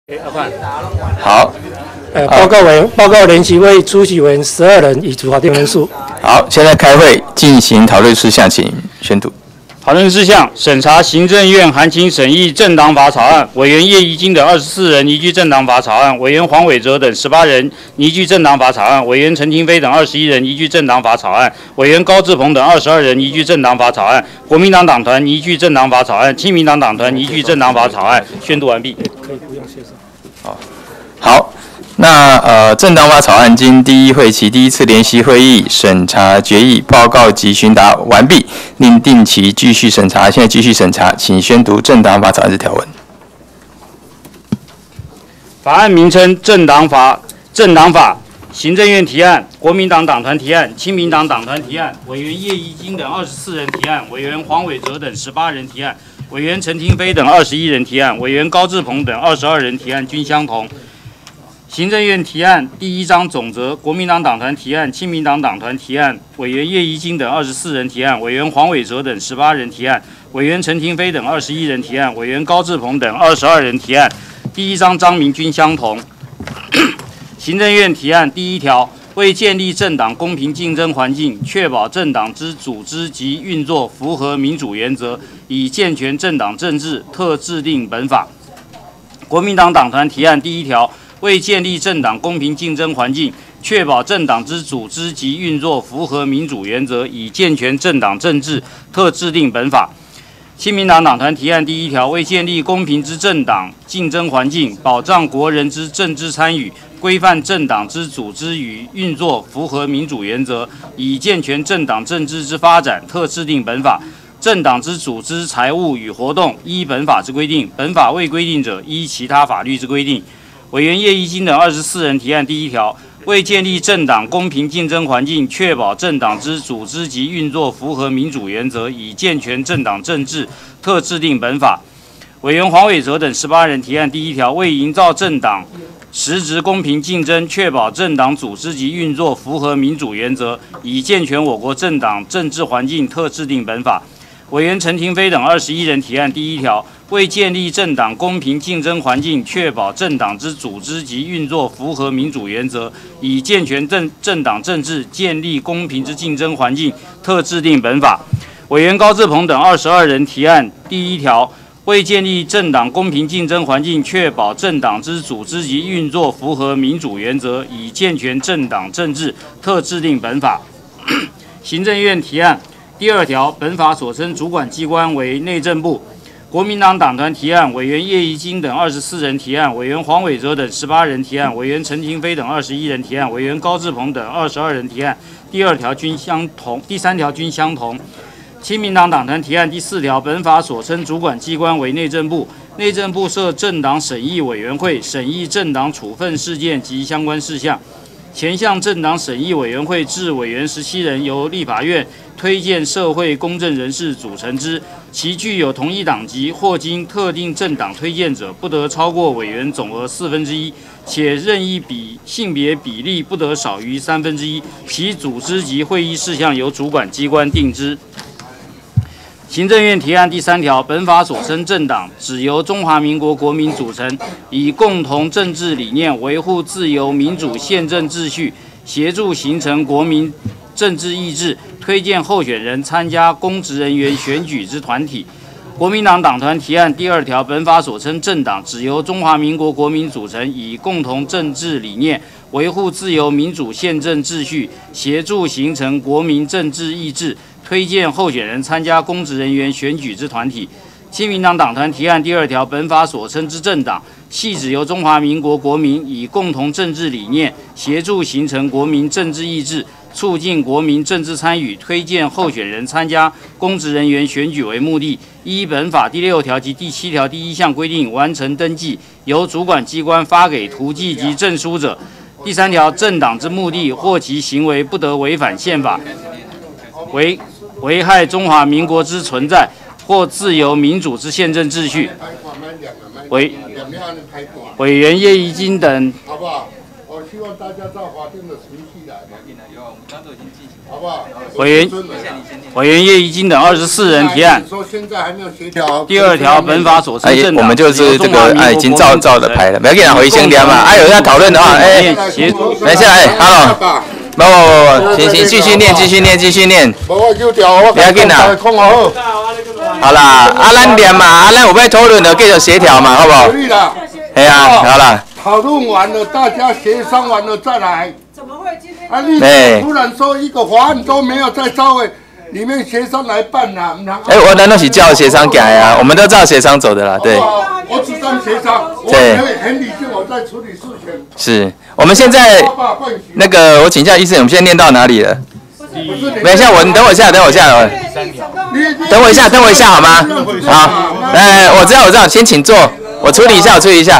好。 报告联席会出席委员12人，已足法定人数。 好，现在开会进行讨论事项，请宣读。 讨论事项：审查行政院函请审议政党法草案，委员叶宜津等24人依据政党法草案，委员黄伟哲等18人依据政党法草案，委员陈廷飞等21人依据政党法草案，委员高志鹏等22人依据政党法草案，国民党党团依据政党法草案，亲民党党团依据政党法草案。宣读完毕。 可以不用谢上。 好。那政党法草案经第一会期第一次联席会议审查决议报告及询答完毕，另定期继续审查。现在继续审查，请宣读政党法草案之条文。 法案名称：政党法。行政院提案，国民党党团提案，亲民党党团提案，委员叶宜津等24人提案，委员黄伟哲等18人提案，委员陈廷飞等21人提案，委员高志鹏等22人提案均相同。行政院提案第一章总则：国民党党团提案，亲民党党团提案，委员叶宜津等24人提案，委员黄伟哲等18人提案，委员陈廷飞等21人提案，委员高志鹏等22人提案。第一章章名均相同。行政院提案第一条，为建立政党公平竞争环境，确保政党之组织及运作符合民主原则，以健全政党政治，特制定本法。国民党党团提案第一条，为建立政党公平竞争环境，确保政党之组织及运作符合民主原则，以健全政党政治，特制定本法。亲民党党团提案第一条，为建立公平之政党竞争环境，保障国人之政治参与，规范政党之组织与运作符合民主原则，以健全政党政治之发展，特制定本法。政党之组织、财务与活动，依本法之规定；本法未规定者，依其他法律之规定。委员叶宜津等24人提案第一条，为建立政党公平竞争环境，确保政党之组织及运作符合民主原则，以健全政党政治，特制定本法。委员黄伟哲等18人提案第一条，为营造政党实质公平竞争，确保政党组织及运作符合民主原则，以健全我国政党政治环境，特制定本法。委员陈廷飞等21人提案第一条，为建立政党公平竞争环境，确保政党之组织及运作符合民主原则，以健全政党政治，建立公平之竞争环境，特制定本法。委员高志鹏等22人提案第一条，为建立政党公平竞争环境，确保政党之组织及运作符合民主原则，以健全政党政治，特制定本法。行政院提案第二条，本法所称主管机关为内政部。国民党党团提案，委员叶宜津等24人提案，委员黄伟哲等18人提案，委员陈廷飞等21人提案，委员高志鹏等22人提案。第二条均相同，第三条均相同。亲民党党团提案第4条，本法所称主管机关为内政部。内政部设政党审议委员会，审议政党处分事件及相关事项。前项政党审议委员会置委员17人，由立法院推荐社会公正人士组成之，其具有同一党籍或经特定政党推荐者，不得超过委员总额1/4，且任意性别比例不得少于1/3，其组织及会议事项由主管机关定之。行政院提案第3条，本法所称政党，只由中华民国国民组成，以共同政治理念维护自由民主宪政秩序，协助形成国民政治意志，推荐候选人参加公职人员选举之团体。国民党党团提案第2条，本法所称政党，只由中华民国国民组成，以共同政治理念维护自由民主宪政秩序，协助形成国民政治意志，推荐候选人参加公职人员选举之团体。亲民党党团提案第2条，本法所称之政党，系指由中华民国国民以共同政治理念协助形成国民政治意志，促进国民政治参与，推荐候选人参加公职人员选举为目的，依本法第6条及第7条第1项规定完成登记，由主管机关发给图记及证书者。第3条，政党之目的或其行为不得违反宪法，危害中华民国之存在或自由民主之宪政秩序。委员叶宜津等。 好不好？我希望大家照法定的程序来。有，我们刚刚都已经进行。 好不好？ 委员叶一金等24人提案。 说现在还没有协调。 第2条，本法所称政党， 我们就是这个已经照的排了，不要给他回先聊嘛。有要讨论的话，等一下，hello。不，行，继续念。不要紧啦。好啦，咱念嘛，咱有要讨论的继续协调嘛，好不好？ 可以啦。 哎呀，好啦。 讨论完了，大家协商完了再来。怎么会今天？你突然说一个法案都没有在朝委里面协商来办啦？ 我难道是照协商改啊？我们都照协商走的啦，对。 我主张协商，我很理性，我在处理事情。 是，我们现在那个，我请教医生，我们现在念到哪里了？等一下，你等我一下，等我一下好吗？好，我知道，先请坐，我处理一下。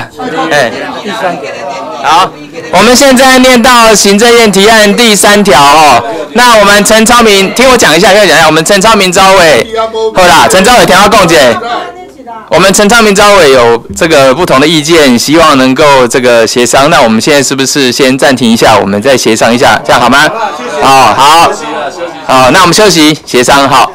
好，我们现在念到行政院提案第3条哦。那我们陈超明，听我讲一下，我们陈超明召委，好啦，陈召委听我讲解。我们陈昌明召委有这个不同的意见，希望能够这个协商。那我们现在是不是先暂停一下，我们再协商一下，这样好吗？好，那我们休息协商，好。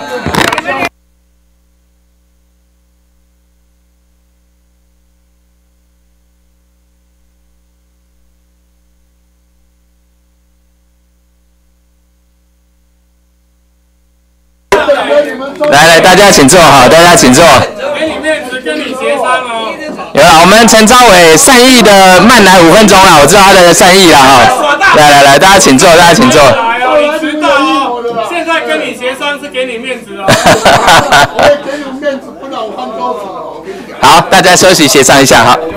来，大家请坐哈，大家请坐。 给你面子，跟你协商哦。 有啦，我们陈召委善意的慢来5分钟啦，我知道他的善意啦哈。来，大家请坐，来哦， 你迟到哦。现在跟你协商是给你面子哦。 我会给你面子，不然我翻桌子了。我跟你讲。 好，大家休息协商一下哈。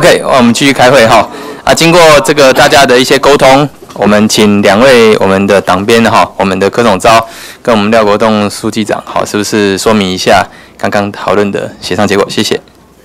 OK， 我们继续开会哈。经过这个大家的一些沟通，我们请2位我们的党编哈，我们的柯总召跟我们廖国栋书记长，好，是不是说明一下刚刚讨论的协商结果？谢谢。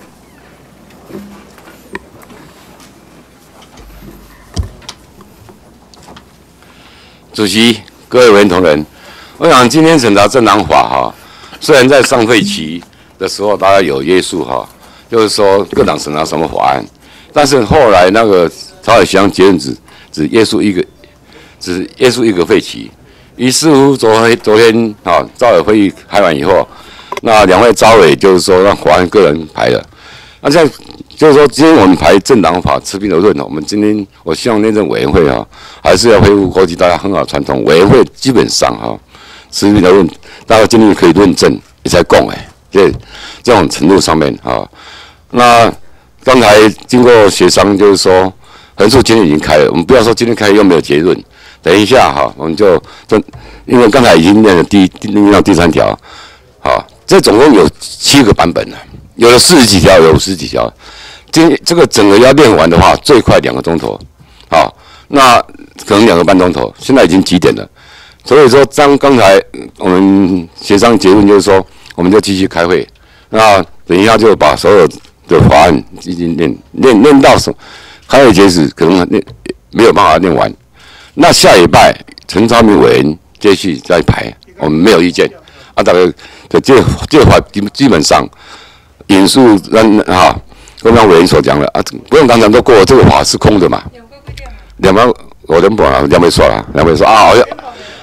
主席、各位委员同仁，我想今天审查政党法哈，虽然在上会期的时候大家有约束哈，就是说各党审查什么法案，但是后来那个朝野协商结论只约束一个会期，于是乎昨天啊朝野会议开完以后，那2位召委就是说让法案个人排了，那这样就是说今天我们排政党法持平而论，我们今天我希望内政委员会哈还是要恢复过去大家很好的传统，委员会基本上哈持平而论，大家今天可以论证也在讲这种程度上面啊，那刚才经过协商就是说。人数今天已经开了，我们不要说今天开又没有结论。等一下哈，我们就因为刚才已经念了念到第3条，好，这总共有7个版本了，有的40几条，有50几条。这个整个要念完的话，最快2个钟头，好，那可能2个半钟头。现在已经几点了？所以说刚才我们协商结论就是说，我们就继续开会。那等一下就把所有的法案已经念到什么？开会截止可能没有办法念完，那下礼拜陈超明委员继续再排，我们没有意见。大概这法基本上引述刚刚委员所讲的不用当场都过，这个法是空的嘛。2方我真不啊，2位说了，2位说好像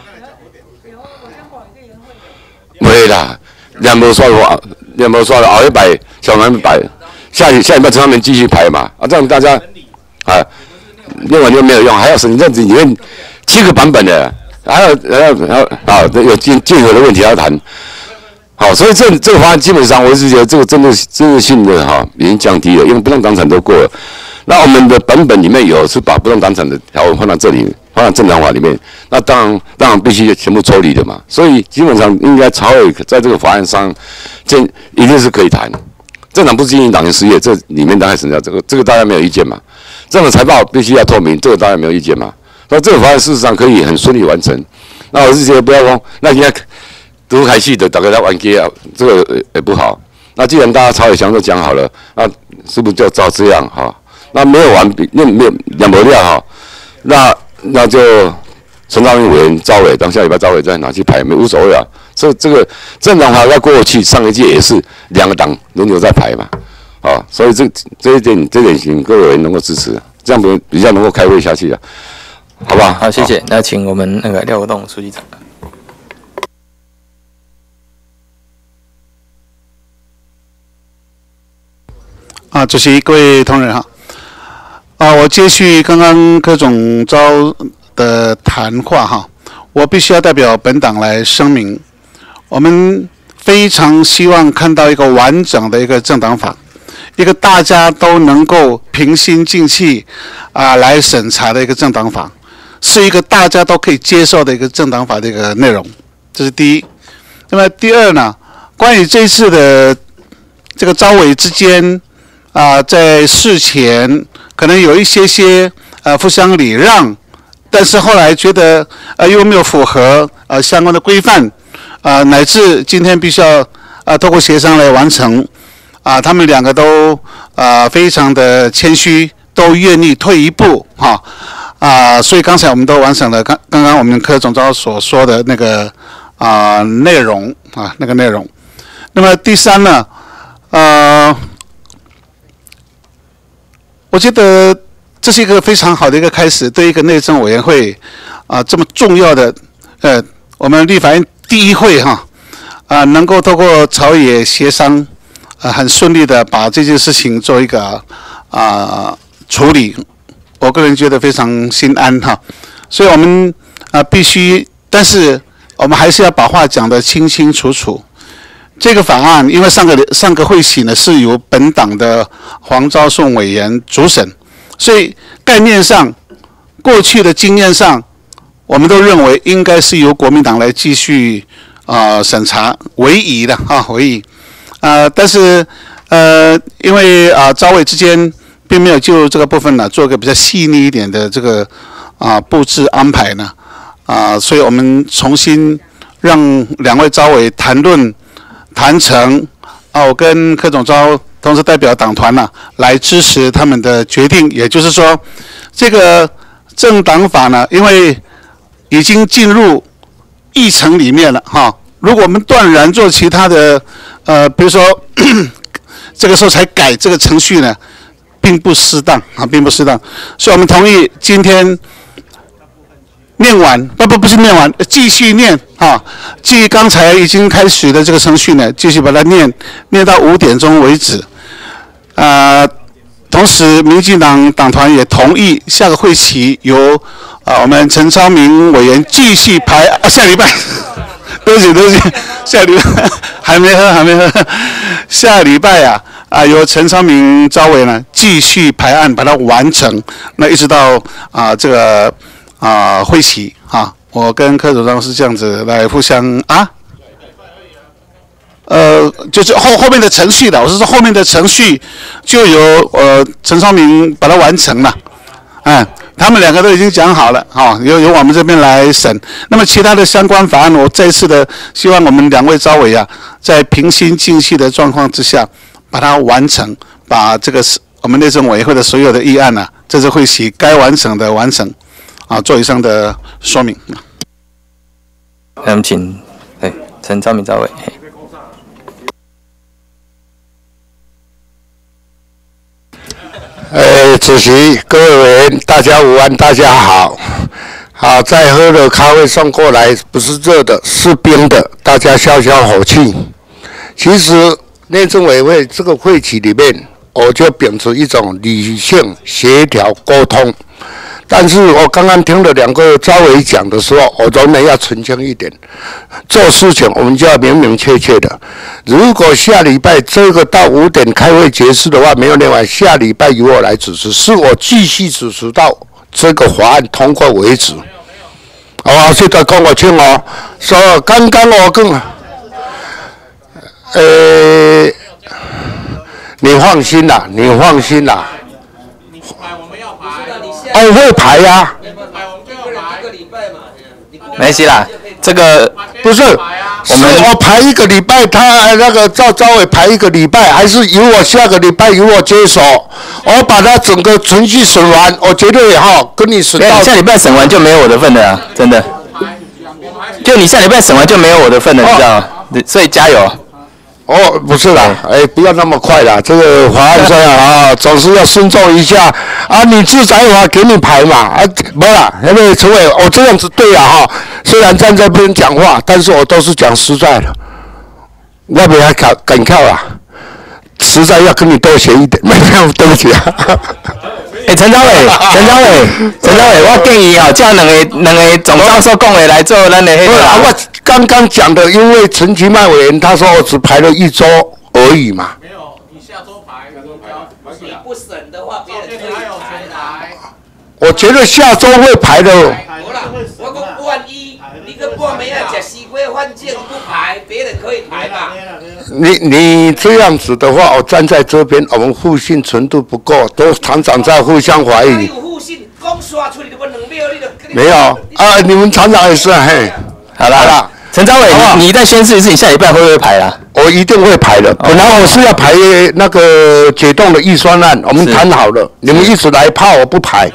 没啦，2位说了，后一摆小南摆，下礼拜陈超明继续排嘛，这样大家。念完就没有用，还要审这里面7个版本的，还要有竞合的问题要谈。好，所以这个法案基本上我是觉得这个政治性的已经降低了，因为不动党产都过了。那我们的版本里面有是把不动党产的条文放到这里，放到政党法里面，那当然必须全部抽离的嘛。所以基本上应该朝野在这个法案上，这一定是可以谈。政党不经营党员事业，这里面大概审查这个大家没有意见嘛？政府财报必须要透明，这个大家没有意见嘛？那这个法案事实上可以很顺利完成。那我是觉得不要说，那现在读开戏的大家在玩 G 啊，这个也不好。那既然大家朝野协商都讲好了，那是不是就照这样哈？那没有完，没有两不料哈？那就陈超明委员召委，当下礼拜召委再拿去排，没无所谓啊。这个政党法在过去上一届也是2个党轮流在排嘛，所以这一点请各位能够支持，这样比较能够开会下去啊，好不好？ 好，谢谢。那请我们那个廖国栋书记长。 主席、各位同仁哈，我接续刚刚柯总召的谈话哈，我必须要代表本党来声明，我们非常希望看到一个完整的一个政党法，一个大家都能够平心静气来审查的一个政党法，是一个大家都可以接受的一个政党法的一个内容，这是第一。那么第二呢，关于这一次的这个召委之间在事前可能有一些互相礼让，但是后来觉得又没有符合相关的规范，乃至今天必须要透过协商来完成，他们2个都非常的谦虚，都愿意退一步所以刚才我们都完成了刚刚我们柯总召所说的那个内容那个内容。那么第三呢，我觉得这是一个非常好的一个开始，对一个内政委员会这么重要的我们立法院第一会能够透过朝野协商很顺利的把这件事情做一个处理，我个人觉得非常心安所以我们必须，但是我们还是要把话讲得清清楚楚。这个法案因为上个会期呢是由本党的黄昭顺委员主审，所以概念上过去的经验上我们都认为应该是由国民党来继续审查为宜的为宜但是因为召委之间并没有就这个部分呢做一个比较细腻一点的这个布置安排呢所以我们重新让2位召委谈成我跟柯总召同时代表党团来支持他们的决定，也就是说，这个政党法呢，因为已经进入议程里面了如果我们断然做其他的比如说这个时候才改这个程序呢，并不适当并不适当，所以我们同意今天念完，不是念完，继续念继刚才已经开始的这个程序呢，继续把它念到5点钟为止。同时，民进党党团也同意下个会期由我们陈超明委员继续排下礼拜，对不起，下礼拜还没喝，下礼拜由陈超明召委呢继续排案把它完成，那一直到这个会期我跟柯总召是这样子来互相就是后面的程序的，我是说后面的程序就由陈超明把它完成了，他们2个都已经讲好了由我们这边来审。那么其他的相关法案，我再次的希望我们2位召委在平心静气的状况之下把它完成，把这个我们内政委员会的所有的议案这次会期该完成的完成做以上的说明。 那我们请陈超明召委。 主席、各位委员，大家午安，大家好。好，再喝了咖啡送过来，不是热的，是冰的，大家消消火气。其实内政委员会这个会期里面，我就秉持一种理性、协调、沟通。但是我刚刚听了2个召委讲的时候，我仍然要澄清一点，做事情我们就要明明确确的。如果下礼拜这个到5点开会结束的话，没有念完，下礼拜由我来主持，是我继续主持到这个法案通过为止。现在跟我听说刚刚我跟你放心啦，会排没关系啦，这个不是我排1个礼拜，他那个召委排1个礼拜，还是由我下个礼拜由我接手，我把他整个程序审完，我绝对跟你审到。 下礼拜审完就没有我的份了真的。就你下礼拜审完就没有我的份了，你知道吗？所以加油。 不是啦，不要那么快啦，这个法案这样总是要尊重一下你制裁法给你排嘛没啦，因为陈委我这样子对虽然站在这边讲话，但是我都是讲实在的，我不要敢跳啦，实在要跟你多学一点，没有，对不起陈召委，我建议叫两个总召说讲话来做咱的我刚刚讲的，因为陈其迈委员他说我只排了1周而已嘛。没有，你下周排，你不审的话，别人可以排。我觉得下周会排的。好啦，我讲万一你个半暝吃西瓜换件不排，别人可以排嘛。你这样子的话，我站在这边，我们互信程度不够，都常常在互相怀疑。没有你们常常也是好啦。 陈召委，你再宣誓一次，你下礼拜会不会排啦？ 我一定会排的。本来我是要排那个解冻的预算案，我们谈好了，你们一直来怕我不排。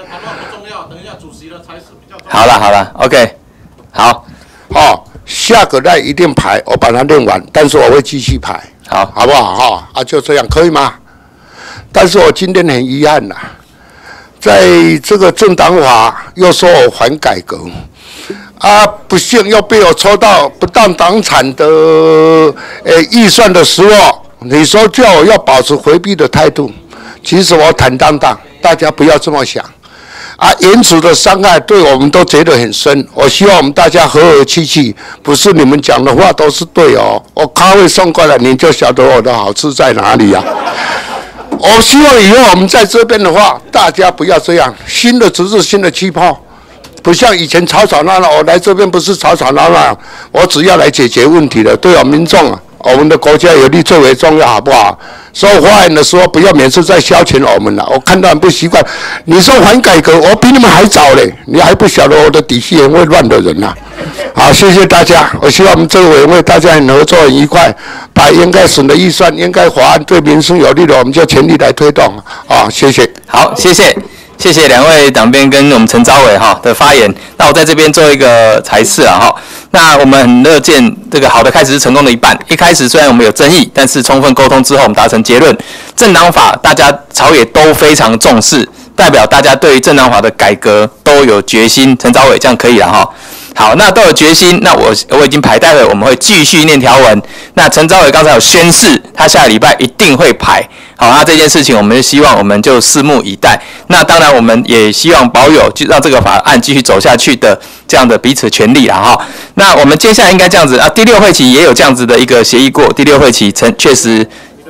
好了 ，OK， 好。 下个赖一定排，我把它练完，但是我会继续排，好不好？就这样，可以吗？但是我今天很遗憾在这个政党法又说我反改革，不幸又被我抽到不当党产的预算的时候，你说叫我要保持回避的态度，其实我坦荡荡，大家不要这么想。言辞的伤害对我们都觉得很深，我希望我们大家和和气气，不是你们讲的话都是对我咖啡送过来，你就晓得我的好处在哪里我希望以后我们在这边的话，大家不要这样，新的只是新的气泡，不像以前吵吵闹闹。我来这边不是吵吵闹闹，我只要来解决问题的，对民众我们的国家有利最为重要，好不好？说发言的时候不要每次在消遣我们了，我看到很不习惯。你说反改革，我比你们还早嘞，你还不晓得我的底细很会乱的人呐。好，谢谢大家。我希望我们这个委员会大家很合作很愉快，把应该省的预算、应该法案对民生有利的，我们就全力来推动。啊，谢谢。 好，谢谢。谢谢两位党鞭跟我们陈昭伟的发言。那我在这边做一个裁示啊那我们很乐见这个好的开始是成功的一半。一开始虽然我们有争议，但是充分沟通之后，我们达成结论，政党法大家朝野都非常重视，代表大家对于政党法的改革都有决心。陈昭伟这样可以了好，那都有决心，那我已经排，待会我们会继续念条文。那陈昭伟刚才有宣誓，他下个礼拜一定会排。好，那这件事情我们希望我们就拭目以待。那当然我们也希望保有就让这个法案继续走下去的这样的彼此权利啦那我们接下来应该这样子啊，第6会期也有这样子的一个协议过，第6会期确实。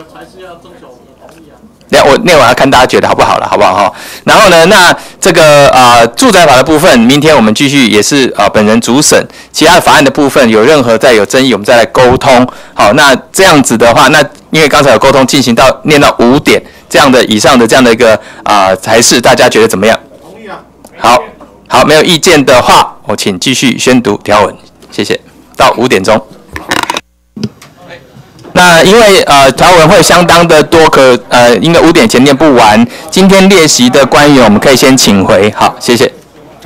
我念完看大家觉得好不好了，好不好然后呢，那这个住宅法的部分，明天我们继续也是本人主审，其他法案的部分有任何再有争议，我们再来沟通。好，那这样子的话，那因为刚才有沟通进行到念到5点这样的以上的这样的一个裁示，大家觉得怎么样？同意啊。好，没有意见的话，我请继续宣读条文，谢谢。到5点钟。那因为条文会相当的多，应该5点前念不完。今天列席的官员，我们可以先请回。好，谢谢。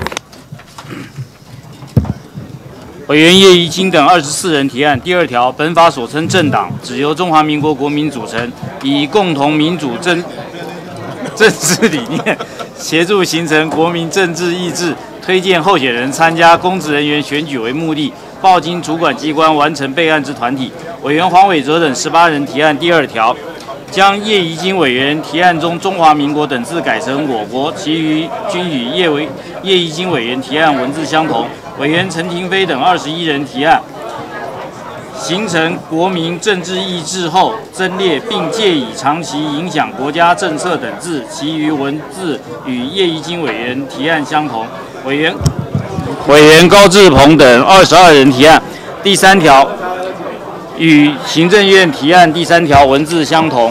委员叶宜津等24人提案。第2条，本法所称政党，只由中华民国国民组成，以共同民主政治理念，协助形成国民政治意志，推荐候选人参加公职人员选举为目的，报经主管机关完成备案之团体。委员黄伟哲等18人提案。第2条，将叶宜津委员提案中中华民国等字改成我国，其余均与叶宜津委员提案文字相同。委员陈廷飞等21人提案，形成国民政治意志后增列并借以长期影响国家政策等字，其余文字与叶宜津委员提案相同。委员高志鹏等22人提案。第3条，与行政院提案第3条文字相同。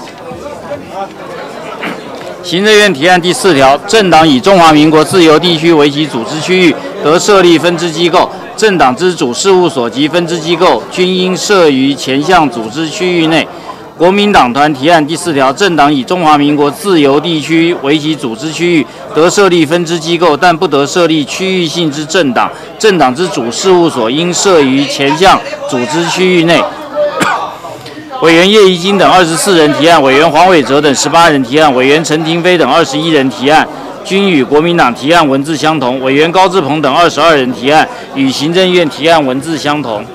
行政院提案第4条，政党以中华民国自由地区为其组织区域，得设立分支机构。政党之主事务所及分支机构，均应设于前项组织区域内。国民党团提案第4条，政党以中华民国自由地区为其组织区域，得设立分支机构，但不得设立区域性之政党。政党之主事务所应设于前项组织区域内。委员叶宜津等24人提案，委员黄伟哲等18人提案，委员陈廷飞等21人提案，均与国民党提案文字相同。委员高志鹏等22人提案，与行政院提案文字相同。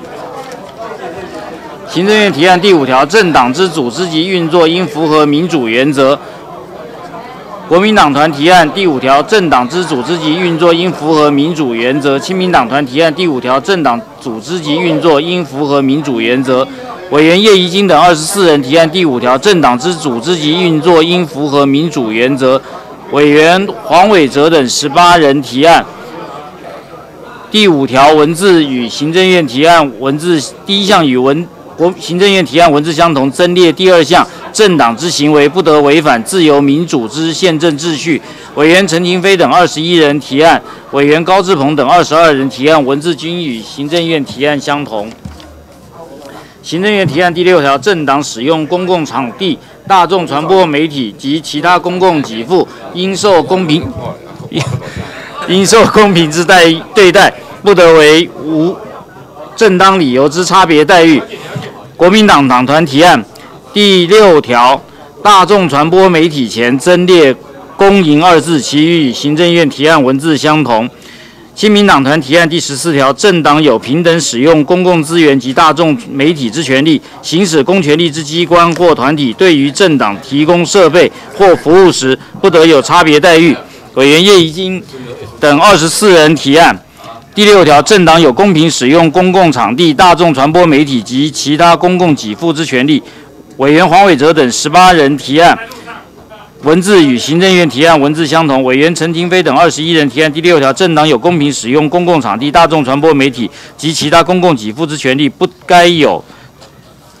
行政院提案第5条，政党之组织及运作应符合民主原则。国民党团提案第5条，政党之组织及运作应符合民主原则。亲民党团提案第5条，政党组织及运作应符合民主原则。委员叶宜津等24人提案第5条，政党之组织及运作应符合民主原则。委员黄伟哲等18人提案第5条文字与行政院提案文字第1项与行政院提案文字相同，增列第2项，政党之行为不得违反自由民主之宪政秩序。委员陈廷飞等21人提案，委员高志鹏等22人提案文字均与行政院提案相同。行政院提案第6条，政党使用公共场地、大众传播媒体及其他公共给付，应受公平之对待，不得为无正当理由之差别待遇。国民党党团提案第6条，大众传播媒体前增列公营2字，其余与行政院提案文字相同。亲民党团提案第14条，政党有平等使用公共资源及大众媒体之权利，行使公权力之机关或团体对于政党提供设备或服务时，不得有差别待遇。委员叶宜津等24人提案第6条，政党有公平使用公共场地、大众传播媒体及其他公共给付之权利。委员黄伟哲等18人提案文字与行政院提案文字相同。委员陈廷飞等21人提案第6条，政党有公平使用公共场地、大众传播媒体及其他公共给付之权利，不该有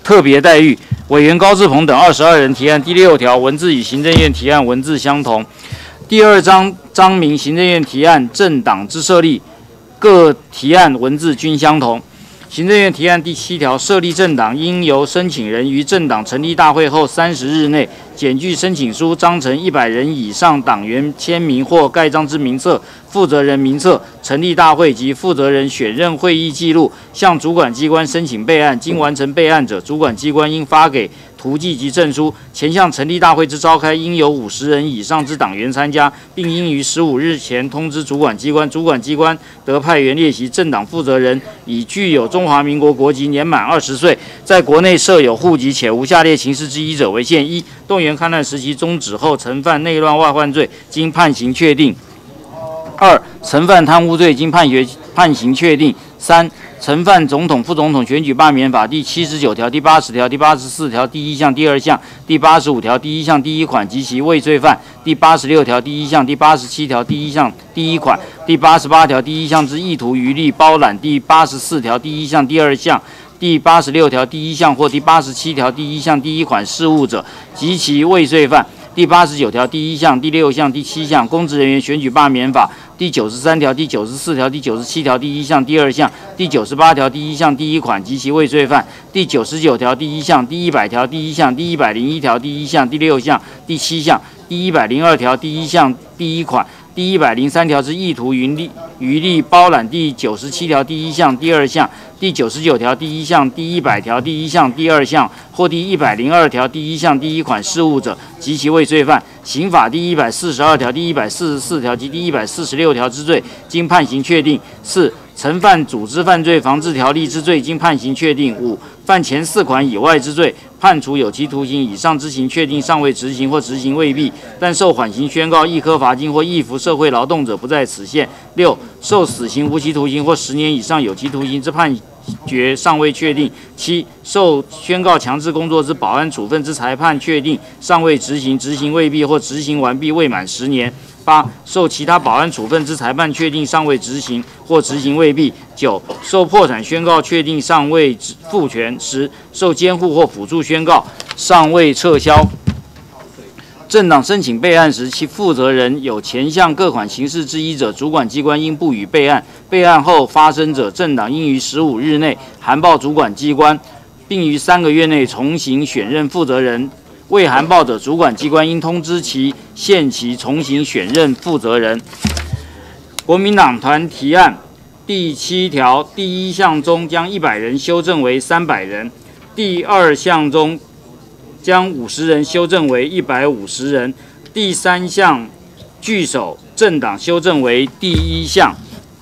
特别待遇。委员高志鹏等22人提案。第6条文字与行政院提案文字相同。第2章明行政院提案政党之设立，各提案文字均相同。行政院提案第7条，设立政党应由申请人于政党成立大会后30日内检具申请书，章程100人以上党员签名或盖章之名册、负责人名册、成立大会及负责人选任会议记录，向主管机关申请备案。经完成备案者，主管机关应发给图记及证书。前项成立大会之召开，应有50人以上之党员参加，并应于15日前通知主管机关。主管机关得派员列席政党负责人，以具有中华民国国籍、年满20岁，在国内设有户籍且无下列情事之一者为限：一、动员戡乱时期终止后，曾犯内乱外患罪，经判刑确定；二、曾犯贪污罪，经判刑确定；三、曾犯总统、副总统选举罢免法第79条、第80条、第84条第1项、第2项、第85条第1项第1款及其未罪犯；第86条第1项、第87条第1项第1款、第88条第1项之意图渔利包揽；第84条第1项、第2项、第86条第1项或第87条第1项第1款事务者及其未罪犯；第89条第1项、第6项、第7项公职人员选举罢免法第93条、第94条、第97条第1项、第2项、第98条第1项第1款及其未罪犯；第99条第1项、第100条第1项、第101条第1项、第6项、第7项、第102条第1项第1款、第103条之意图渔利包揽；第97条第1项、第2项、第99条第1项、第100条第1项、第2项或第102条第1项第1款事务者及其未罪犯。刑法第142条、第144条及第146条之罪，经判刑确定；四、曾犯组织犯罪防治条例之罪，经判刑确定；五、犯前4款以外之罪，判处有期徒刑以上之刑确定，尚未执行或执行未毕，但受缓刑宣告，亦科罚金或易服社会劳动者不在此限。六、受死刑、无期徒刑或10年以上有期徒刑之判决尚未确定。七、受宣告强制工作之保安处分之裁判确定，尚未执行、执行未毕或执行完毕未满10年。八、受其他保安处分之裁判确定尚未执行或执行未毕。九、受破产宣告确定尚未复权。十、受监护或辅助宣告尚未撤销。政党申请备案时，其负责人有前项各款刑事之一者，主管机关应不予备案。备案后发生者，政党应于15日内函报主管机关，并于3个月内重新选任负责人。未函报者，主管机关应通知其限期重新选任负责人。国民党团提案第7条第1项中将100人修正为300人，第2项中将50人修正为150人，第3项据守政党修正为第1项，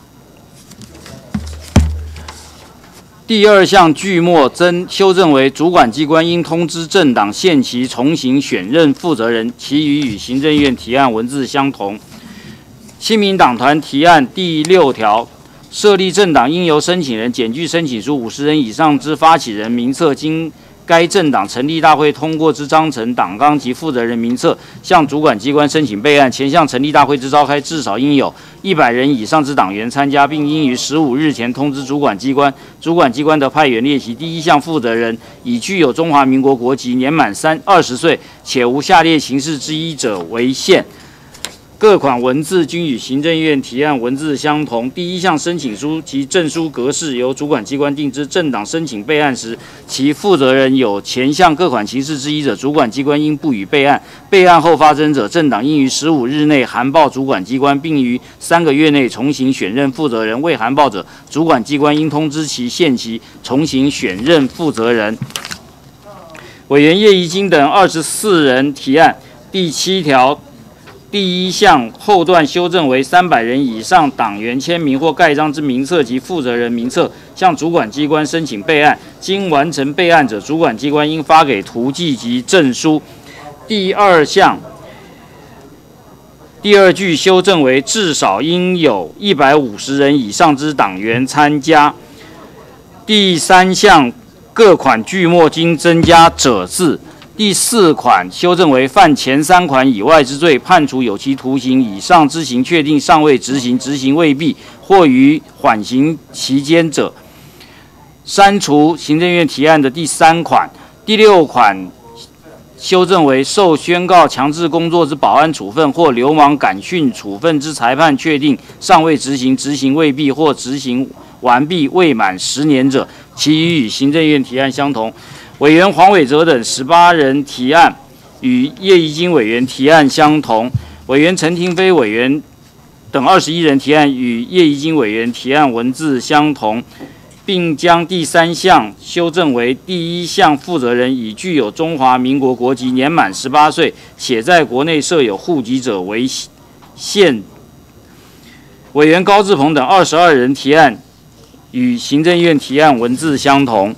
第2项句末增修正为主管机关应通知政党限期重新选任负责人，其余与行政院提案文字相同。亲民党团提案第6条，设立政党应由申请人检具申请书50人以上之发起人名册，经该政党成立大会通过之章程、党纲及负责人名册，向主管机关申请备案。前项成立大会之召开，至少应有100人以上之党员参加，并应于15日前通知主管机关。主管机关得派员列席。第1项负责人以具有中华民国国籍、年满20岁且无下列情事之一者为限。各款文字均与行政院提案文字相同。第1项申请书及证书格式由主管机关定之。政党申请备案时，其负责人有前项各款情事之一者，主管机关应不予备案。备案后发生者，政党应于15日内函报主管机关，并于3个月内重新选任负责人。未函报者，主管机关应通知其限期重新选任负责人。委员叶宜津等24人提案第7条第1项后段修正为300人以上党员签名或盖章之名册及负责人名册，向主管机关申请备案。经完成备案者，主管机关应发给图记及证书。第2项第2句修正为至少应有150人以上之党员参加。第3项各款句末经增加者字。第4款修正为犯前3款以外之罪，判处有期徒刑以上之刑确定，尚未执行、执行未毕或于缓刑期间者。 删除行政院提案的第3款、第6款。修正为受宣告强制工作之保安处分或流氓感训处分之裁判确定尚未执行、执行未毕或执行完毕未满10年者，其余与行政院提案相同。委员黄伟哲等18人提案与叶宜津委员提案相同。委员陈廷飞委员等21人提案与叶宜津委员提案文字相同。并将第3项修正为第1项负责人以具有中华民国国籍、年满18岁且在国内设有户籍者为限。委员高志鹏等22人提案与行政院提案文字相同。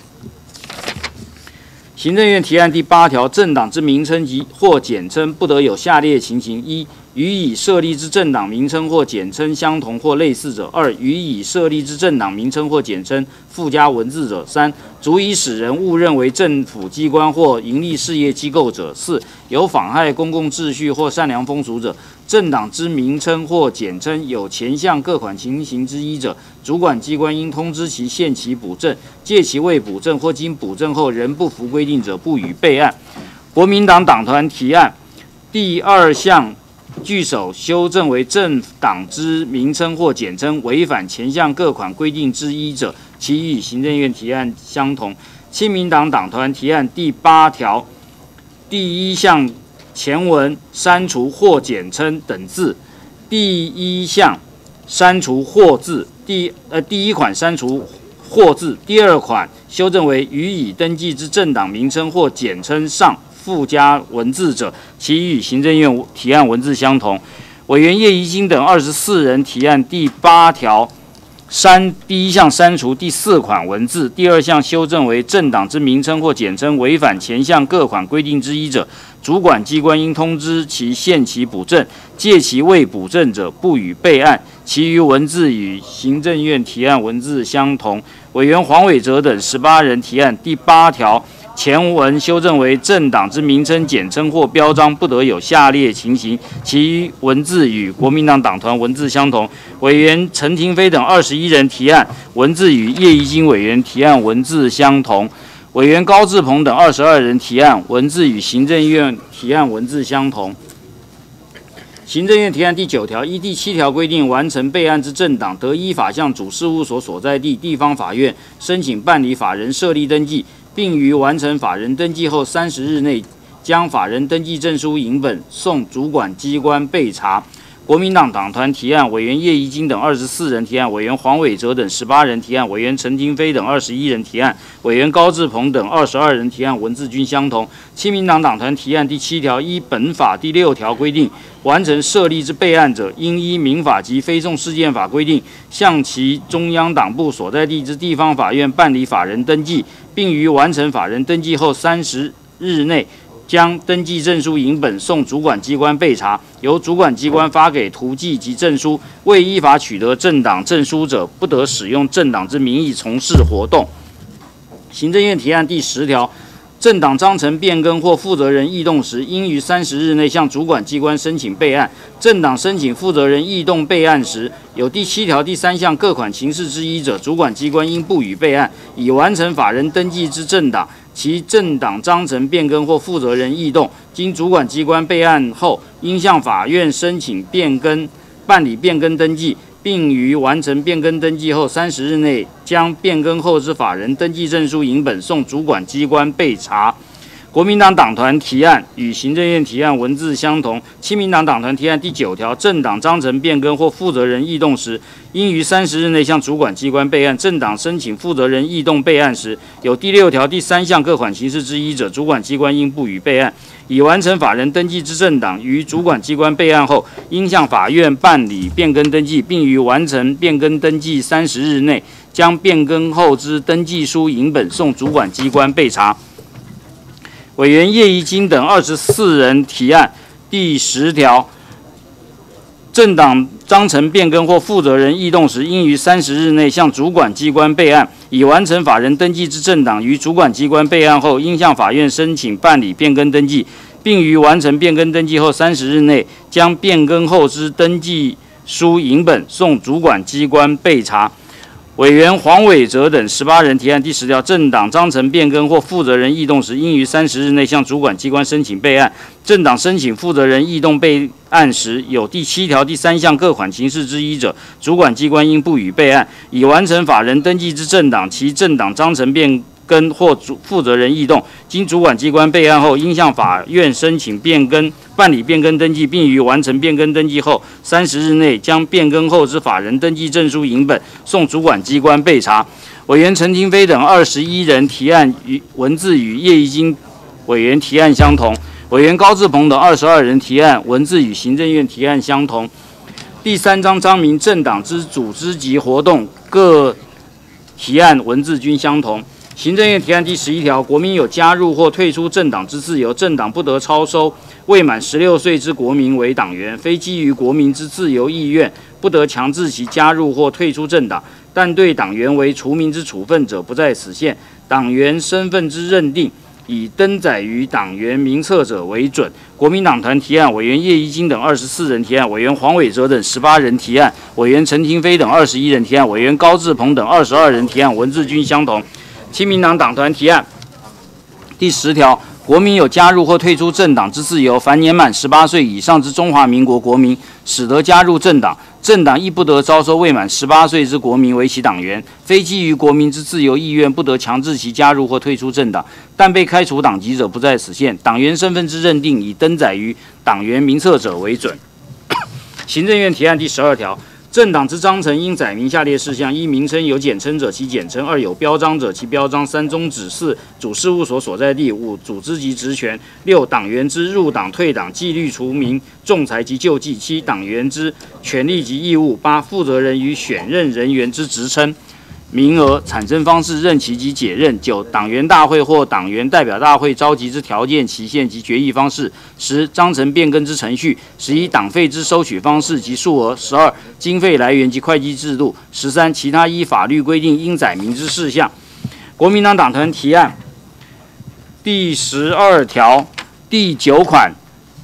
行政院提案第8条，政党之名称及或简称不得有下列情形：一、与已设立之政党名称或简称相同或类似者；二、与已设立之政党名称或简称附加文字者；三、足以使人误认为政府机关或营利事业机构者；四、有妨害公共秩序或善良风俗者。政党之名称或简称有前项各款情形之一者，主管机关应通知其限期补正，届期未补正或经补正后仍不符规定者，不予备案。国民党党团提案第2项句首修正为政党之名称或简称违反前项各款规定之一者，其余与行政院提案相同。亲民党党团提案第8条第1项前文删除或简称等字，第1项删除或字，第1款删除或字，第2款修正为予以登记之政党名称或简称上附加文字者，其余与行政院提案文字相同。委员叶宜津等24人提案第8条第1项删除第4款文字，第2项修正为政党之名称或简称违反前项各款规定之一者，主管机关应通知其限期补正，届期未补正者不予备案。其余文字与行政院提案文字相同。委员黄伟哲等18人提案第8条前文修正为政党之名称、简称或标章不得有下列情形，其余文字与国民党党团文字相同。委员陈廷飞等21人提案文字与叶宜津委员提案文字相同。委员高志鹏等22人提案文字与行政院提案文字相同。行政院提案第9条，依第7条规定完成备案之政党，得依法向主事务所所在地地方法院申请办理法人设立登记，并于完成法人登记后30日内，将法人登记证书影本送主管机关备查。国民党党团提案，委员叶宜津等24人提案，委员黄伟哲等18人提案，委员陈廷飞等21人提案，委员高志鹏等22人提案，文字均相同。亲民党党团提案第7条，依本法第6条规定，完成设立之备案者，应依民法及非讼事件法规定，向其中央党部所在地之地方法院办理法人登记，并于完成法人登记后30日内，将登记证书影本送主管机关备查，由主管机关发给图记及证书。未依法取得政党证书者，不得使用政党之名义从事活动。行政院提案第10条，政党章程变更或负责人异动时，应于30日内向主管机关申请备案。政党申请负责人异动备案时，有第7条第3项各款情事之一者，主管机关应不予备案。已完成法人登记之政党，其政党章程变更或负责人异动，经主管机关备案后，应向法院申请办理变更登记，并于完成变更登记后30日内，将变更后之法人登记证书影本送主管机关备查。国民党党团提案与行政院提案文字相同。亲民党党团提案第9条，政党章程变更或负责人异动时，应于30日内向主管机关备案。政党申请负责人异动备案时，有第6条第3项各款情事之一者，主管机关应不予备案。已完成法人登记之政党，于主管机关备案后，应向法院办理变更登记，并于完成变更登记30日内，将变更后之登记书影本送主管机关备查。委员叶宜津等24人提案第10条，政党章程变更或负责人异动时，应于30日内向主管机关备案。已完成法人登记之政党，于主管机关备案后，应向法院申请办理变更登记，并于完成变更登记后30日内，将变更后之登记书影本送主管机关备查。 委员黄伟哲等18人提案。第10条，政党章程变更或负责人异动时，应于30日内向主管机关申请备案。政党申请负责人异动备案时，有第7条第3项各款情事之一者，主管机关应不予备案。已完成法人登记之政党，其政党章程变更或负责人异动，经主管机关备案后，应向法院申请变更，办理变更登记，并于完成变更登记后30日内，将变更后之法人登记证书影本送主管机关备查。委员陈廷飞等21人提案文字与叶宜津委员提案相同。委员高志鹏等22人提案文字与行政院提案相同。第3章章名政党之组织及活动各提案文字均相同。行政院提案第11条，国民有加入或退出政党之自由，政党不得超收未满16岁之国民为党员，非基于国民之自由意愿，不得强制其加入或退出政党，但对党员为除名之处分者不在此限。党员身份之认定，以登载于党员名册者为准。国民党团提案，委员叶宜津等24人提案，委员黄伟哲等18人提案，委员陈廷飞等21人提案，委员高志鹏等22人提案，文字均相同。亲民党党团提案第10条，国民有加入或退出政党之自由，凡年满18岁以上之中华民国国民，使得加入政党，政党亦不得招收未满18岁之国民为其党员，非基于国民之自由意愿，不得强制其加入或退出政党，但被开除党籍者不在此限。党员身份之认定，以登载于党员名册者为准。行政院提案第12条，政党之章程应载明下列事项：一、名称有简称者，其简称；二、有标章者，其标章；三、宗旨；四、主事务所所在地；五、组织及职权；六、党员之入党、退党、纪律除名、仲裁及救济；七、党员之权利及义务；八、负责人与选任人员之职称、名额、产生方式、任期及解任；九、党员大会或党员代表大会召集之条件、期限及决议方式；十、章程变更之程序；11、党费之收取方式及数额；12、经费来源及会计制度；13、其他依法律规定应载明之事项。国民党党团提案第12条第9款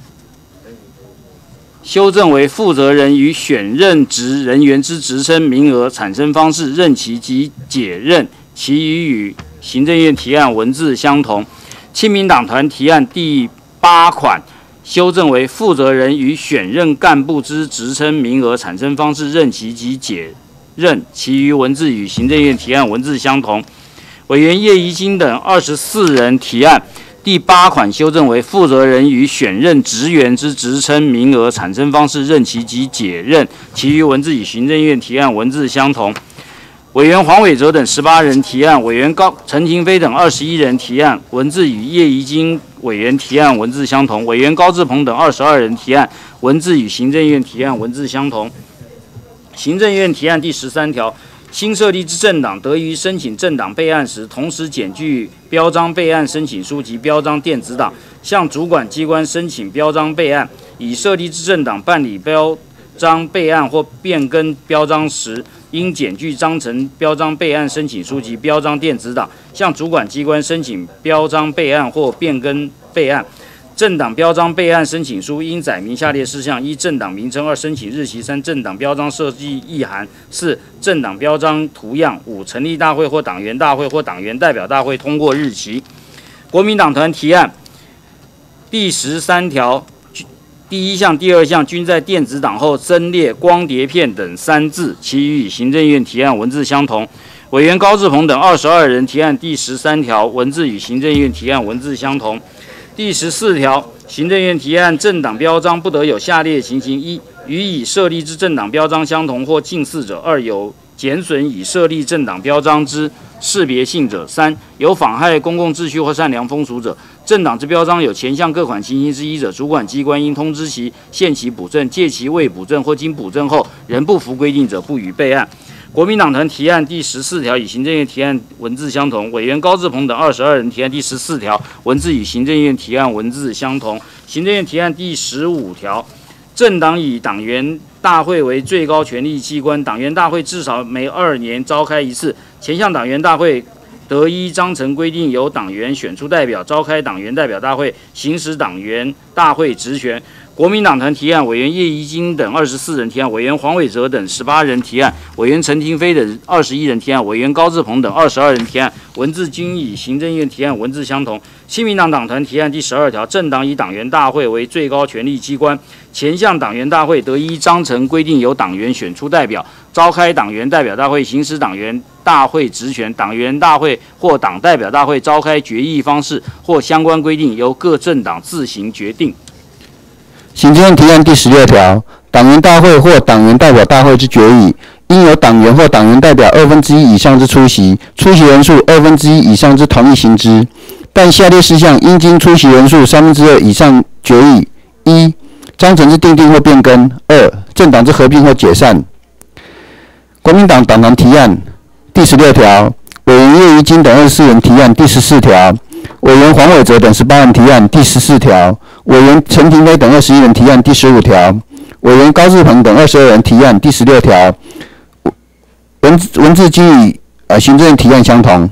修正为负责人与选任职人员之职称、名额、产生方式、任期及解任，其余与行政院提案文字相同。亲民党团提案第8款修正为负责人与选任干部之职称、名额、产生方式、任期及解任，其余文字与行政院提案文字相同。委员叶宜津等24人提案第8款修正为负责人与选任职员之职称、名额、产生方式、任期及解任，其余文字与行政院提案文字相同。委员黄伟哲等18人提案，委员陈廷飞等21人提案，文字与叶宜津委员提案文字相同。委员高志鹏等22人提案，文字与行政院提案文字相同。行政院提案第13条，新设立之政党得于申请政党备案时，同时检具标章备案申请书及标章电子档，向主管机关申请标章备案。已设立之政党办理标章备案或变更标章时，应检具章程标章备案申请书及标章电子档，向主管机关申请标章备案或变更备案。政党标章备案申请书应载明下列事项：一、政党名称；二、申请日期；三、政党标章设计意涵；四、政党标章图样；五、成立大会或党员大会或党员代表大会通过日期。国民党团提案第13条第1项、第2项均在电子档后增列光碟片等3字，其余与行政院提案文字相同。委员高志鹏等22人提案第13条，文字与行政院提案文字相同。第14条，行政院提案政党标章不得有下列情形：一、与已设立之政党标章相同或近似者；二、有减损已设立政党标章之识别性者；三、有妨害公共秩序或善良风俗者。政党之标章有前项各款情形之一者，主管机关应通知其限期补正，届期未补正或经补正后仍不符规定者，不予备案。国民党团提案第14条与行政院提案文字相同，委员高志鹏等22人提案第14条，文字与行政院提案文字相同。行政院提案第15条，政党以党员大会为最高权力机关，党员大会至少每2年召开一次，前项党员大会得依章程规定由党员选出代表，召开党员代表大会，行使党员大会职权。 国民党团提案，委员叶宜津等24人提案，委员黄伟哲等18人提案，委员陈廷飞等21人提案，委员高志鹏等22人提案，文字均以行政院提案文字相同。亲民党党团提案第12条，政党以党员大会为最高权力机关，前项党员大会得依章程规定由党员选出代表，召开党员代表大会，行使党员大会职权。党员大会或党代表大会召开决议方式或相关规定，由各政党自行决定。 行政院提案第16条，党员大会或党员代表大会之决议，应由党员或党员代表1/2以上之出席，出席人数1/2以上之同意行之。但下列事项应经出席人数2/3以上决议：一、章程之订定或变更；二、政党之合并或解散。国民党党团提案第16条，委员叶宜津等24人提案第14条，委员黄伟哲等18人提案第14条，委员陈廷飞等21人提案第15条，委员高志鹏等22人提案第16条，文字均与行政院提案相同。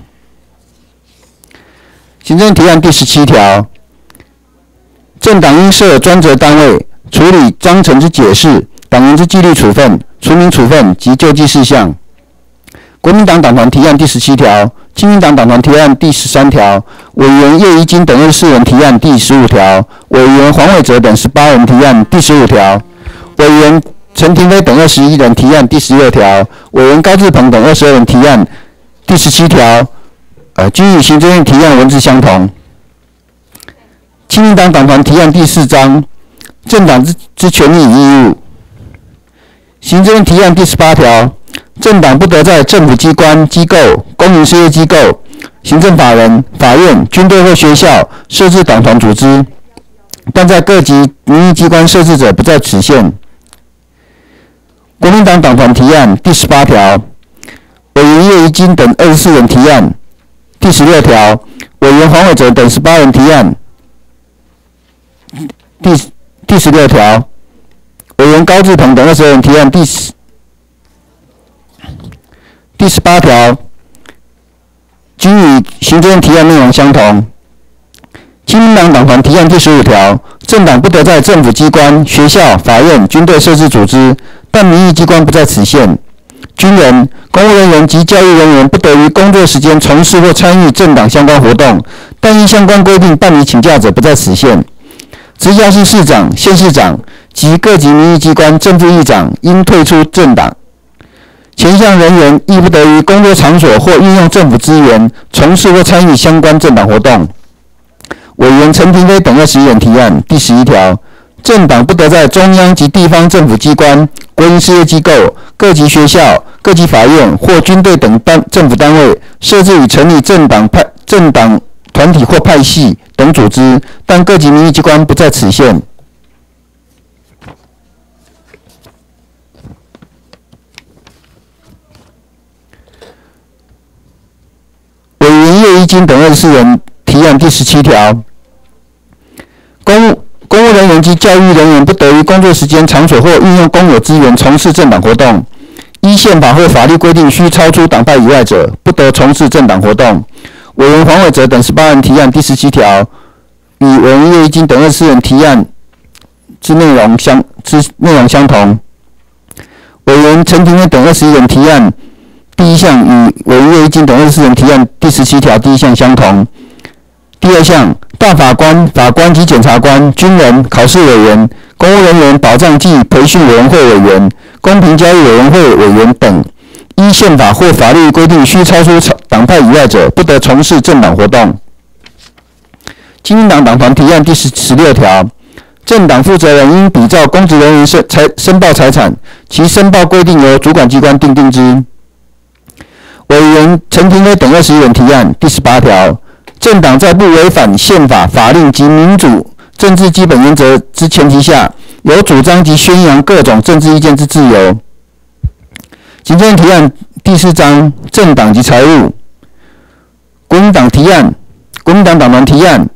行政院提案第17条，政党应设专责单位处理章程之解释、党员之纪律处分、除名处分及救济事项。国民党党团提案第17条，亲民党党团提案第13条，委员叶宜津等24人提案第15条，委员黄伟哲等18人提案第15条，委员陈廷飞等21人提案第16条，委员高志鹏等22人提案第17条，均与行政院提案文字相同。亲民党党团提案第4章，政党之权利与义务。行政院提案第18条，政党不得在政府机关、机构、公营事业机构、行政法人、法院、军队或学校设置党团组织，但在各级民意机关设置者不在此限。国民党党团提案第18条，委员叶宜津等24人提案第16条，委员黄伟哲等18人提案第16条，委员高志鹏等20人提案第18条，均与行政院提案内容相同。亲民党党团提案第15条，政党不得在政府机关、学校、法院、军队设置组织，但民意机关不在此限。军人、公务人员及教育人员不得于工作时间从事或参与政党相关活动，但依相关规定办理请假者不在此限。直辖市市长、县市长及各级民意机关正副议长应退出政党。前项人员亦不得于工作场所或运用政府资源从事或参与相关政党活动。委员陈廷飞等21人提案第11条，政党不得在中央及地方政府机关、国营事业机构、各级学校、各级法院或军队等政府单位设置与成立政党团体或派系等组织，但各级民意机关不在此限。委员叶宜津等24人提案第17条，公务人员及教育人员不得于工作时间、场所或运用公有资源从事政党活动。依宪法或法律规定需超出党派以外者，不得从事政党活动。委员黄伟哲等18人提案第17条，与委员叶宜津等24人提案之内容相同。委员陈廷飞等21人提案第1项与委员叶宜津等24人提案第17条第1项相同。第2项，大法官、法官及检察官、军人、考试委员、公务人员保障暨培训委员会委员、公平交易委员会委员等，依宪法或法律规定需超出党派以外者，不得从事政党活动。亲民党党团提案第16条，政党负责人应比照公职人员申报财产，其申报规定由主管机关订定之。委员陈廷飞等21人提案第18条，政党在不违反宪法、法令及民主政治基本原则之前提下，有主张及宣扬各种政治意见之自由。行政院提案第4章，政党及财务。国民党党团提案，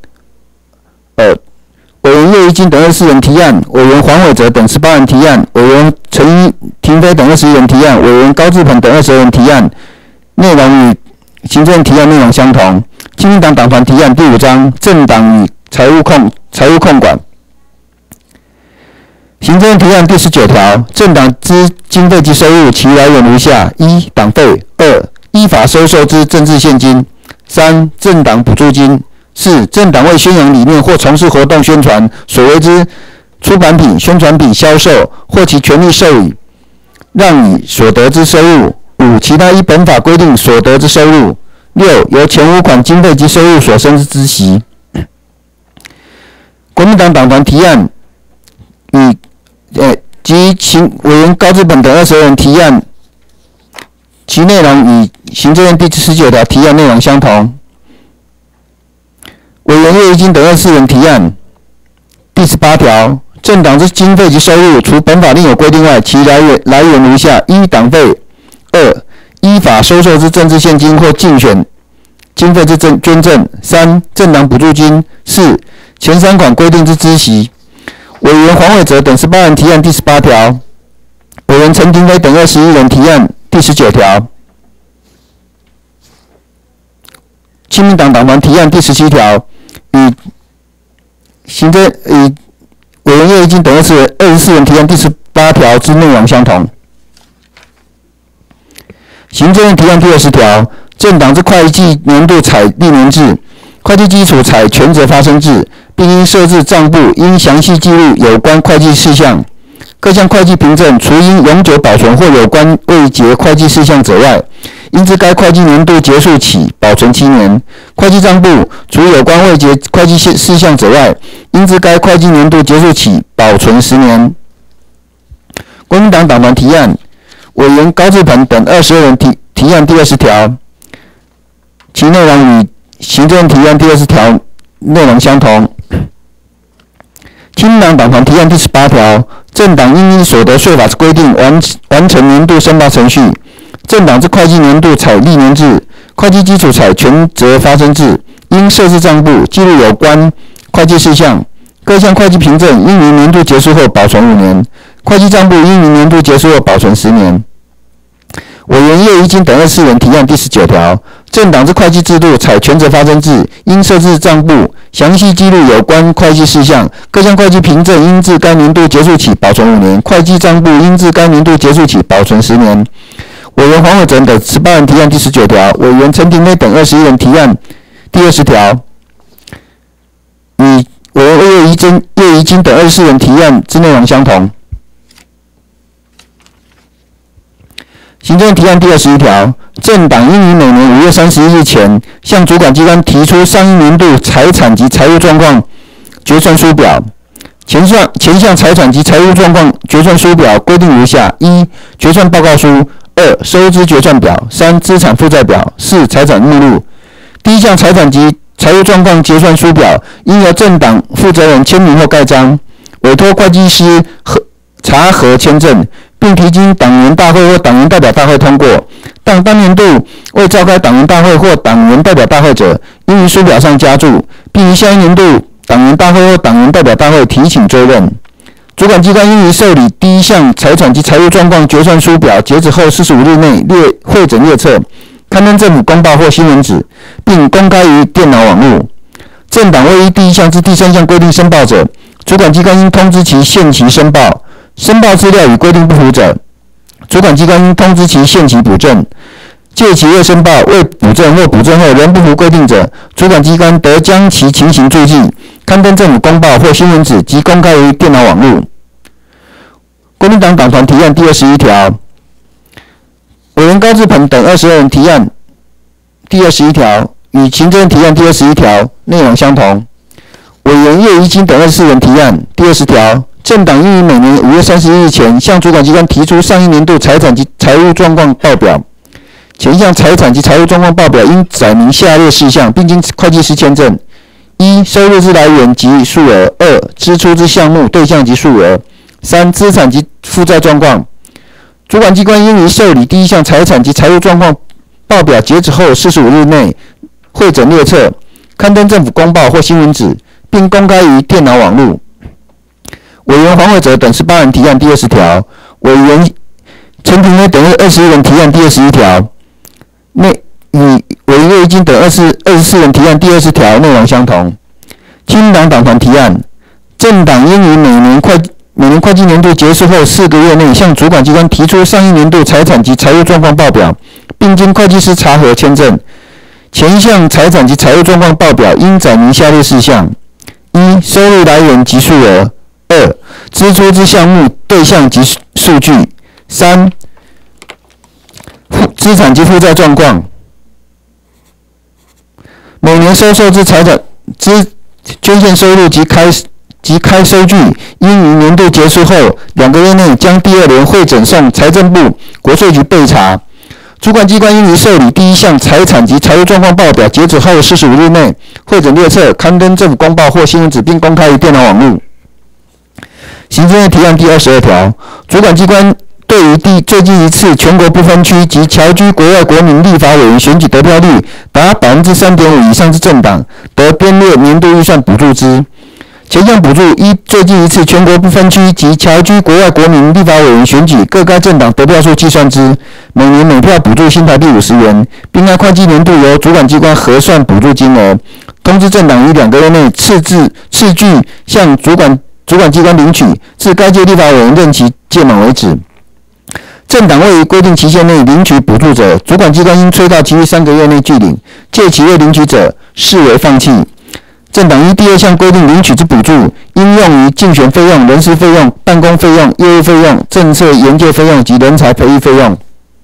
委员叶宜津等24人提案，委员黄伟哲等18人提案，委员陈廷飞等21人提案，委员高志鹏等22人提案，内容与行政院提案内容相同。亲民党党团提案第5章，政党与财务控管。 行政院提案第19条，政党之经费及收入，其来源如下：一、党费；二、依法收受之政治现金；三、政党补助金；四、政党为宣扬理念或从事活动宣传所为之出版品、宣传品销售或其权利授予、让与所得之收入；五、其他依本法规定所得之收入；六、由前5款经费及收入所生之孳息。国民党党团提案及委员高志本等22人提案，其内容与行政院第19条提案内容相同。委员叶宜津等24人提案第18条，政党之经费及收入，除本法另有规定外，其来源如下：一、党费；二、依法收受之政治现金或竞选经费之捐赠；三、政党补助金；四、前3款规定之孳息。委员黄伟哲等18人提案第18条，委员陈廷飞等21人提案第19条，亲民党党团提案第17条，与委员叶宜津等24人提案第18条之内容相同。行政院提案第20条，政党之会计年度采历年制，会计基础采权责发生制，并应设置账簿，应详细记录有关会计事项。各项会计凭证，除应永久保存或有关未结会计事项者外，应自该会计年度结束起保存7年。会计账簿，除有关未结会计事项者外，应自该会计年度结束起保存10年。国民党党团提案，委员高志鹏等22人提案第20条，其内容与行政院提案第20条内容相同。亲民党党团提案第18条，政党应依所得税法之规定完成年度申报程序。政党之会计年度采历年制，会计基础采权责发生制，应设置账簿，记录有关会计事项。各项会计凭证应于年度结束后保存5年，会计账簿应于年度结束后保存10年。委员叶宜津等24人提案第19条，政党之会计制度采权责发生制，应设置账簿，详细记录有关会计事项。各项会计凭证应自该年度结束起保存5年，会计账簿应自该年度结束起保存10年。委员黄伟哲等18人提案第19条，委员陈廷飞等21人提案第20条，与委员叶宜津等24人提案之内容相同。行政院提案第21条，政党应于每年5月31日前，向主管机关提出上一年度财产及财务状况决算书表。前项财产及财务状况决算书表规定如下：一、决算报告书；二、收支决算表；三、资产负债表；四、财产目录。第一项财产及财务状况决算书表应由政党负责人签名或盖章，委托会计师查核签证，并提经党员大会或党员代表大会通过。当年度未召开党员大会或党员代表大会者，应于书表上加注，并于下一年度党员大会或党员代表大会提请追认。主管机关应于受理第一项财产及财务状况决算书表截止后45日内汇整列册，刊登政府公报或新闻纸，并公开于电脑网络。政党未依第一项至第3项规定申报者，主管机关应通知其限期申报。申报资料与规定不符者，主管机关应通知其限期补正。届期未申报、未补正或补正后仍不符规定者，主管机关得将其情形注记，刊登政府公报或新闻纸及公开于电脑网络。国民党党团提案第21条，委员高志鹏等22人提案第21条，与行政院提案第21条内容相同。委员叶宜津等24人提案第20条，政党应于每年5月31日前，向主管机关提出上一年度财产及财务状况报表。前项财产及财务状况报表应载明下列事项，并经会计师签证：一、收入之来源及数额；二、支出之项目、对象及数额；三、资产及负债状况。主管机关应于受理第一项财产及财务状况报表截止后45日内汇整列册，刊登政府公报或新闻纸，并公开于电脑网络。委员黄伟哲等18人提案第20条，委员陈廷飞等21人提案第21条，与委员叶宜津等24人提案第20条内容相同。亲民党党团提案，政党应于每年每年会计年度结束后4个月内向主管机关提出上一年度财产及财务状况报表，并经会计师查核签证。前一项财产及财务状况报表应载明下列事项：一、收入来源及数额；二、支出之项目、对象及数据；三、资产及负债状况。每年收受之财产之捐献收入及开收据，应于年度结束后2个月内将第2轮汇整送财政部、国税局备查。主管机关应于受理第一项财产及财务状况报表截止后45日内汇整列册，刊登政府公报或新闻纸，并公开于电脑网络。行政院提案第22条，主管机关对于最近一次全国不分区及侨居国外国民立法委员选举得票率达 3.5% 以上之政党，得编列年度预算补助之。前项补助依最近一次全国不分区及侨居国外国民立法委员选举各该政党得票数计算之，每年每票补助新台币50元，并按会计年度由主管机关核算补助金额，通知政党于2个月内次序向主管机关领取，至该届立法委员任期届满为止。政党未于规定期限内领取补助者，主管机关应催到其余3个月内拒领，届期未领取者视为放弃。政党依第2项规定领取之补助，应用于竞选费用、人事费用、办公费用、业务费用、政策研究费用及人才培育费用。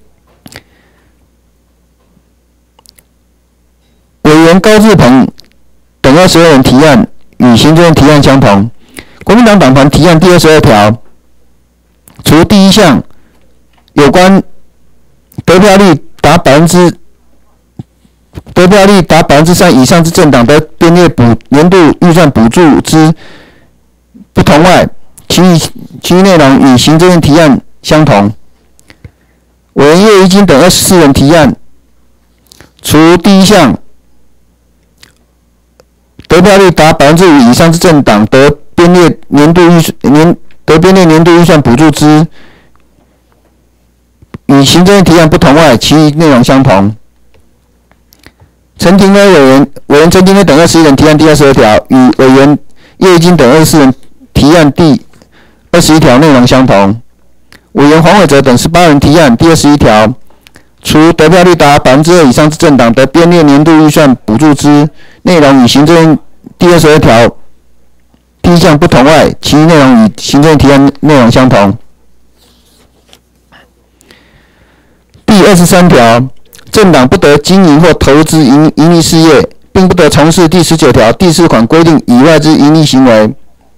委员高志鹏等22人提案与行政院提案相同。国民党党团提案第22条，除第1项有关得票率达 3% 以上之政党的编列年度预算补助之不同外，其余内容与行政院提案相同。委员叶宜津等24人提案，除第1项得票率达 5% 以上之政党得编列年度预算补助之与行政院提案不同外，其余内容相同。陈廷威委员陈廷威等21人提案第22条，与委员叶宜津等24人提案第21条内容相同。委员黄伟哲等18人提案第21条，除得票率达 2% 以上之政党得编列年度预算补助之内容与行政院第22条第1项不同外，其余内容与行政院提案内容相同。第23条，政党不得经营或投资营利事业，并不得从事第19条第4款规定以外之营利行为。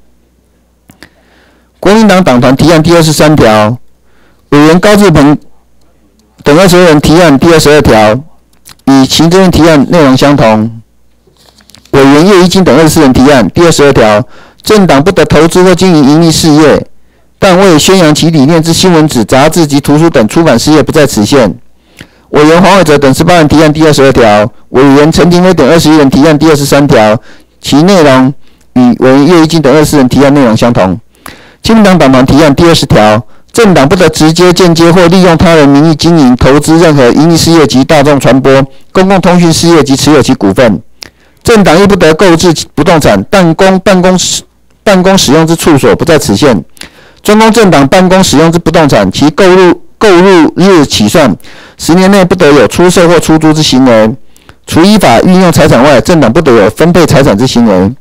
国民党党团提案第23条，委员高志鹏等22人提案第22条，与行政院提案内容相同。委员叶宜津等24人提案第22条，政党不得投资或经营营利事业，但为宣扬其理念之新闻纸、杂志及图书等出版事业不在此限。委员黄伟哲等18人提案第22条，委员陈廷威等21人提案第23条，其内容与委员叶宜津等24人提案内容相同。亲民党党团提案第20条，政党不得直接、间接或利用他人名义经营、投资任何营利事业及大众传播、公共通讯事业及持有其股份。政党亦不得购置不动产，但供办公使用之处所不在此限。专供政党办公使用之不动产，其购入日起算10年内不得有出售或出租之行为。除依法运用财产外，政党不得有分配财产之行为。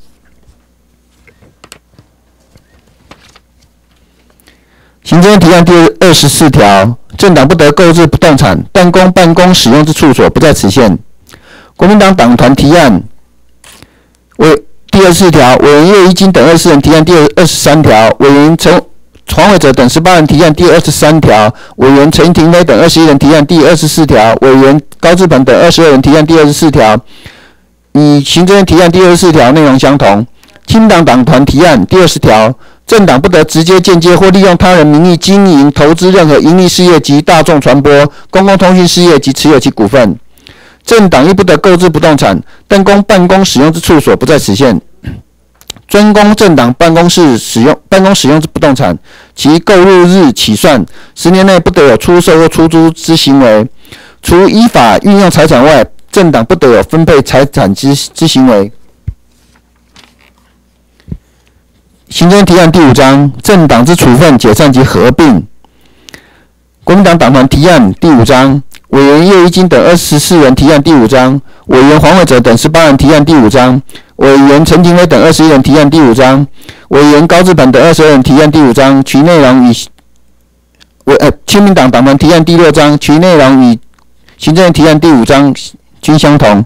行政院提案第24条，政党不得购置不动产，但供办公使用之处所不在此限。国民党党团提案为第24条，委员叶宜津等24人提案第23条，委员黄伟哲等18人提案第23条，委员陈廷威等21人提案第24条，委员高志鹏等22人提案第24条，与行政院提案第24条内容相同。亲民党党团提案第20条，政党不得直接、间接或利用他人名义经营、投资任何营利事业及大众传播、公共通讯事业及持有其股份。政党亦不得购置不动产，但供办公使用之处所不在此限。专供政党办公使用之不动产，其购入日起算10年内不得有出售或出租之行为。除依法运用财产外，政党不得有分配财产之行为。 行政提案第5章政党之处分、解散及合并。国民党党团提案第5章，委员叶一金等24人提案第5章，委员黄伟哲等18人提案第5章，委员陈廷辉等21人提案第5章，委员高志鹏等22人提案第5章，其内容与亲民党党团提案第6章，其内容与行政提案第5章均相同。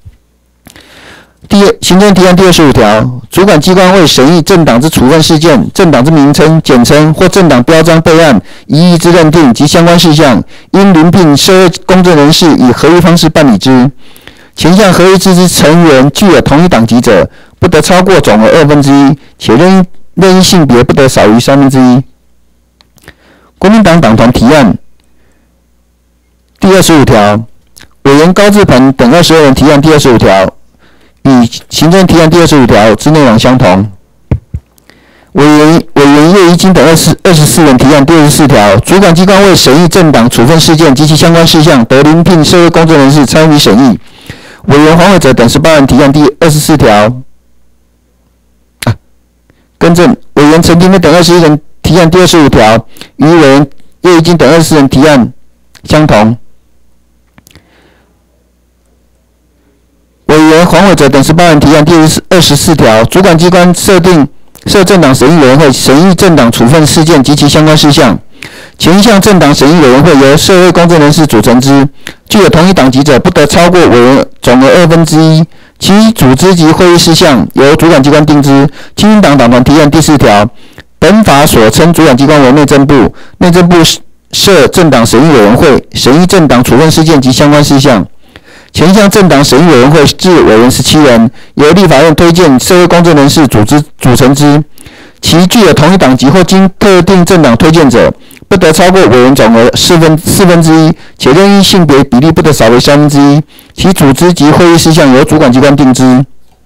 行政提案第25条，主管机关为审议政党之处分事件、政党之名称、简称或政党标章备案、疑义之认定及相关事项，应遴聘社会公正人士以合约方式办理之。前项合约之成员具有同一党籍者，不得超过总额1/2，且任意性别不得少于1/3。国民党党团提案第25条，委员高志鹏等22人提案第25条，与行政提案第25条之内容相同。委员叶一金等24人提案第24条，主管机关为审议政党处分事件及其相关事项，得遴聘社会公正人士参与审议。委员黄伟哲等18人提案第24条，更正，委员陈廷辉等21人提案第25条，与委员叶一金等24人提案相同。委员黄伟哲等18人提案第24条，主管机关设政党审议委员会，审议政党处分事件及其相关事项。前一项政党审议委员会由社会公正人士组成之，具有同一党籍者不得超过委员总额1/2，其组织及会议事项由主管机关定之。亲民党党团提案第4条，本法所称主管机关为内政部，内政部设政党审议委员会，审议政党处分事件及相关事项。前项政党审议委员会至委员17人，由立法院推荐社会公正人士组成之，其具有同一党籍或经特定政党推荐者，不得超过委员总额1/4，且任意性别比例不得少为1/3，其组织及会议事项由主管机关定之。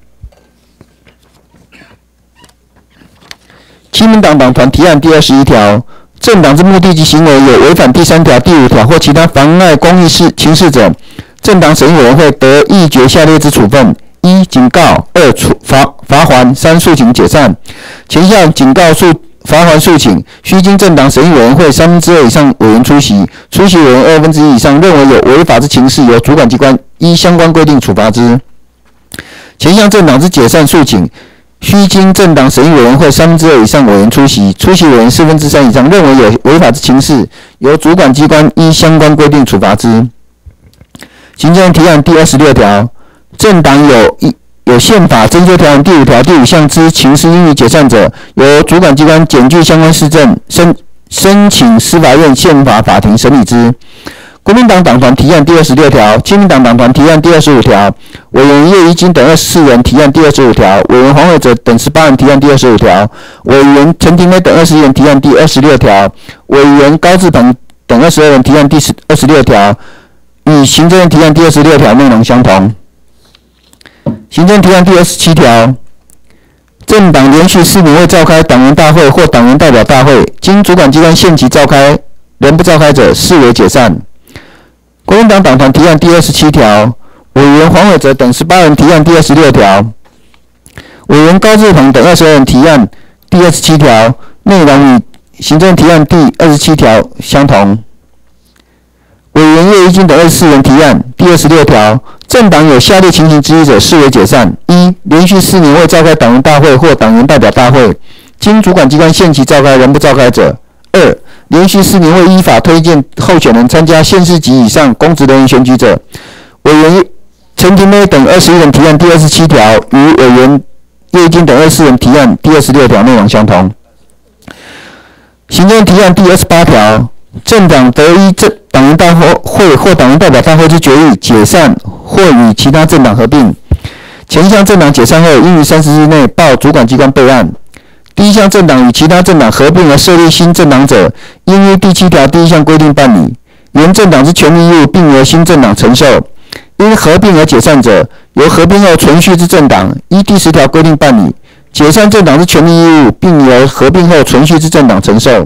亲民党党团提案第21条，政党之目的及行为有违反第3条、第5条或其他妨碍公益情事者，政党审议委员会得议决下列之处分：1. 警告；2. 罚锾；3. 诉请解散。前项警告、罚锾、诉请，须经政党审议委员会2/3以上委员出席，出席委员1/2以上认为有违法之情事，由主管机关依相关规定处罚之。前项政党之解散、诉请，须经政党审议委员会2/3以上委员出席，出席委员3/4以上认为有违法之情事，由主管机关依相关规定处罚之。行政提案第26条，政党有宪法增修条文第5条第5项之情事应予解散者，由主管机关检具相关事证，申请司法院宪法法庭审理之。国民党党团提案第26条，亲民党党团提案第25条，委员叶一金等24人提案第25条，委员黄伟哲等18人提案第25条，委员陈廷辉等21人提案第26条，委员高志鹏等22人提案第26条，与行政提案第26条内容相同。行政提案第27条，政党连续4年未召开党员大会或党员代表大会，经主管机关限期召开，仍不召开者，视为解散。国民党党团提案第27条，委员黄伟哲等18人提案第26条，委员高志鹏等22人提案第27条，内容与行政提案第27条相同。委员叶一金等24人提案第26条，政党有下列情形之一者，视为解散：1. 连续4年未召开党员大会或党员代表大会，经主管机关限期召开仍不召开者； 2. 连续4年未依法推荐候选人参加县市级以上公职人员选举者。委员陈廷辉等21人提案第27条，与委员叶一金等24人提案第26条内容相同。行政提案第28条，政党得依党员大会或党员代表大会之决议解散或与其他政党合并。前项政党解散后，应于30日内报主管机关备案。第一项政党与其他政党合并而设立新政党者，应依第7条第1项规定办理。原政党之权利义务并由新政党承受。因合并而解散者，由合并后存续之政党依第10条规定办理。解散政党之权利义务并由合并后存续之政党承受。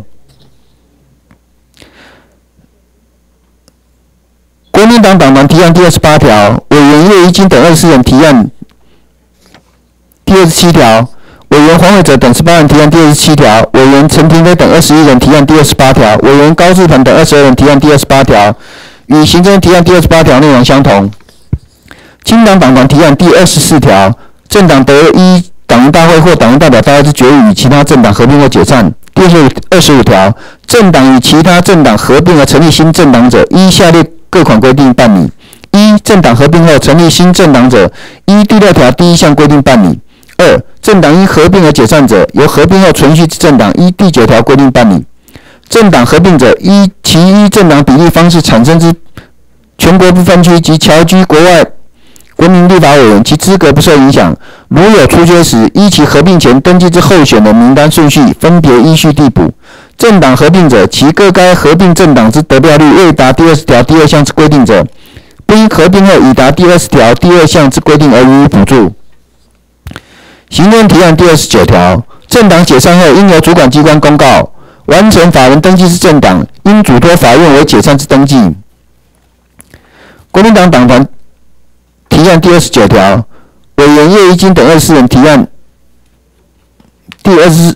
国民党党团提案第28条，委员叶一金等24人提案第27条， 委员黄伟哲等18人提案第27条，委员陈廷飞等21人提案第28条，委员高志鹏等22人提案第28条，与行政院提案第28条内容相同。亲民党党团提案第24条，政党得依党员大会或党员代表大会之决议与其他政党合并或解散。第25条，政党与其他政党合并而成立新政党者，依下列各款规定办理：一、政党合并后成立新政党者，依第6条第1项规定办理；二、政党因合并而解散者，由合并后存续之政党依第9条规定办理。政党合并者，其依政党比例方式产生之全国不分区及侨居国外国民立法委员，其资格不受影响。如有出缺时，依其合并前登记之候选人名单顺序，分别依序递补。政党合并者，其各该合并政党之得票率未达第20条第2项之规定者，不因合并后已达第20条第2项之规定而予以补助。行政提案第29条，政党解散后，应由主管机关公告。完成法人登记之政党，应嘱托法院为解散之登记。国民党党团提案第29条，委员叶宜津等24人提案第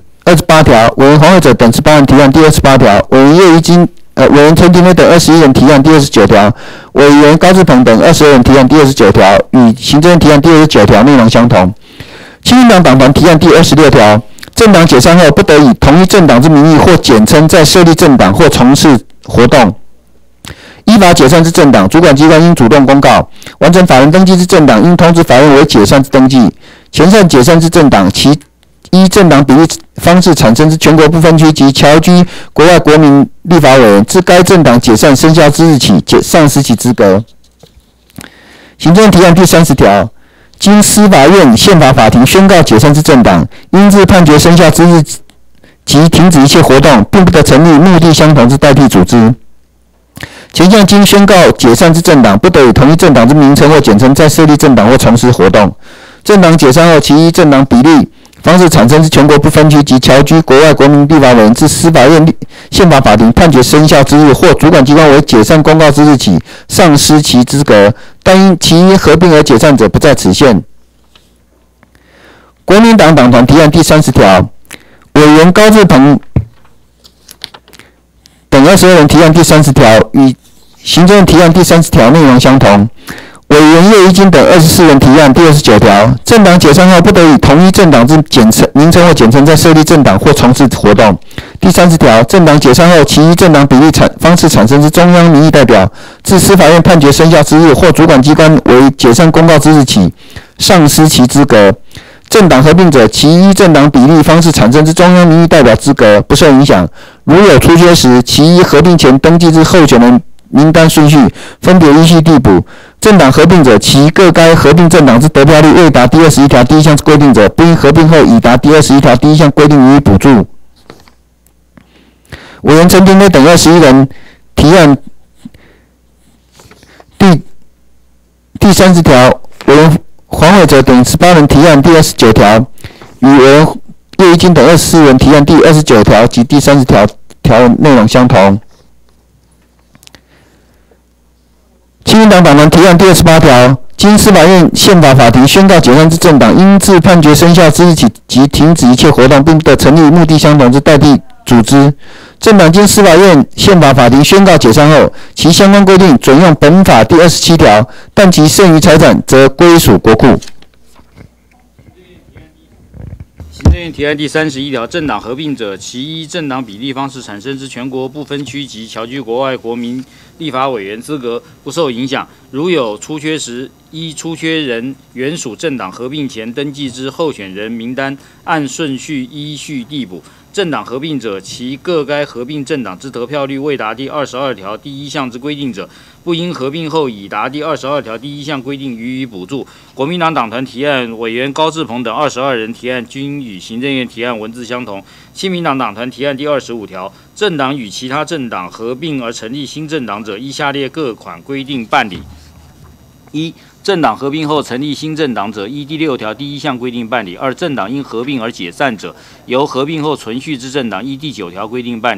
28条，委员黄伟哲等18人提案第28条，委员陈廷飞等21人提案第29条，委员高志鹏等22人提案第29条，与行政院提案第29条内容相同。亲民党党团提案第26条，政党解散后，不得以同一政党之名义或简称再设立政党或从事活动。依法解散之政党，主管机关应主动公告；完成法人登记之政党，应通知法院为解散之登记。前项解散之政党，其依政党比例方式产生之全国不分区及侨居国外国民立法委员，自该政党解散生效之日起，丧失其资格。行政提案第30条。经司法院、宪法法庭宣告解散之政党，应自判决生效之日即停止一切活动，并不得成立目的相同之代替组织。前项经宣告解散之政党，不得以同一政党之名称或简称再设立政党或从事活动。政党解散后，其依政党比例方式产生之全国不分区及侨居国外国民立法委员，自司法院、宪法法庭判决生效之日或主管机关为解散公告之日起，丧失其资格。但因其因合并而解散者，不在此限。国民党党团提案第30条，委员高志鹏等22人提案第30条，与行政院提案第30条内容相同。委员叶宜津等24人提案第29条，政党解散后，不得以同一政党之名称或简称再设立政党或从事活动。第30条，政党解散后，其依政党比例方式产生之中央民意代表，自司法院判决生效之日或主管机关为解散公告之日起，丧失其资格。政党合并者，其依政党比例方式产生之中央民意代表资格不受影响。如有出缺时，其依合并前登记之候选人名单顺序，分别依序递补。政党合并者，其各该合并政党之得票率未达第21条第1项之规定者，不因合并后已达第21条第1项规定予以补助。委员陈廷飞等21人提案第30条，委员黄伟哲等18人提案第29条，与委员叶宜津等24人提案第29条及第30条内容相同。亲民党党团提案第28条，经司法院、宪法法庭宣告解散之政党，应自判决生效之日起即停止一切活动，并不得成立目的相同之代替组织。政党经司法院、宪法法庭宣告解散后，其相关规定准用本法第27条，但其剩余财产则归属国库。 行政院提案第31条，政党合并者，其依政党比例方式产生之全国不分区及侨居国外国民立法委员资格不受影响。如有出缺时，依出缺人原属政党合并前登记之候选人名单，按顺序依序递补。政党合并者，其各该合并政党之得票率未达第22条第1项之规定者，不因合并后已达第22条第1项规定予以补助。国民党党团提案，委员高志鹏等22人提案均与行政院提案文字相同。亲民党党团提案第25条，政党与其他政党合并而成立新政党者，依下列各款规定办理：一、政党合并后成立新政党者，依第6条第1项规定办理；二、政党因合并而解散者，由合并后存续之政党依第9条规定办理；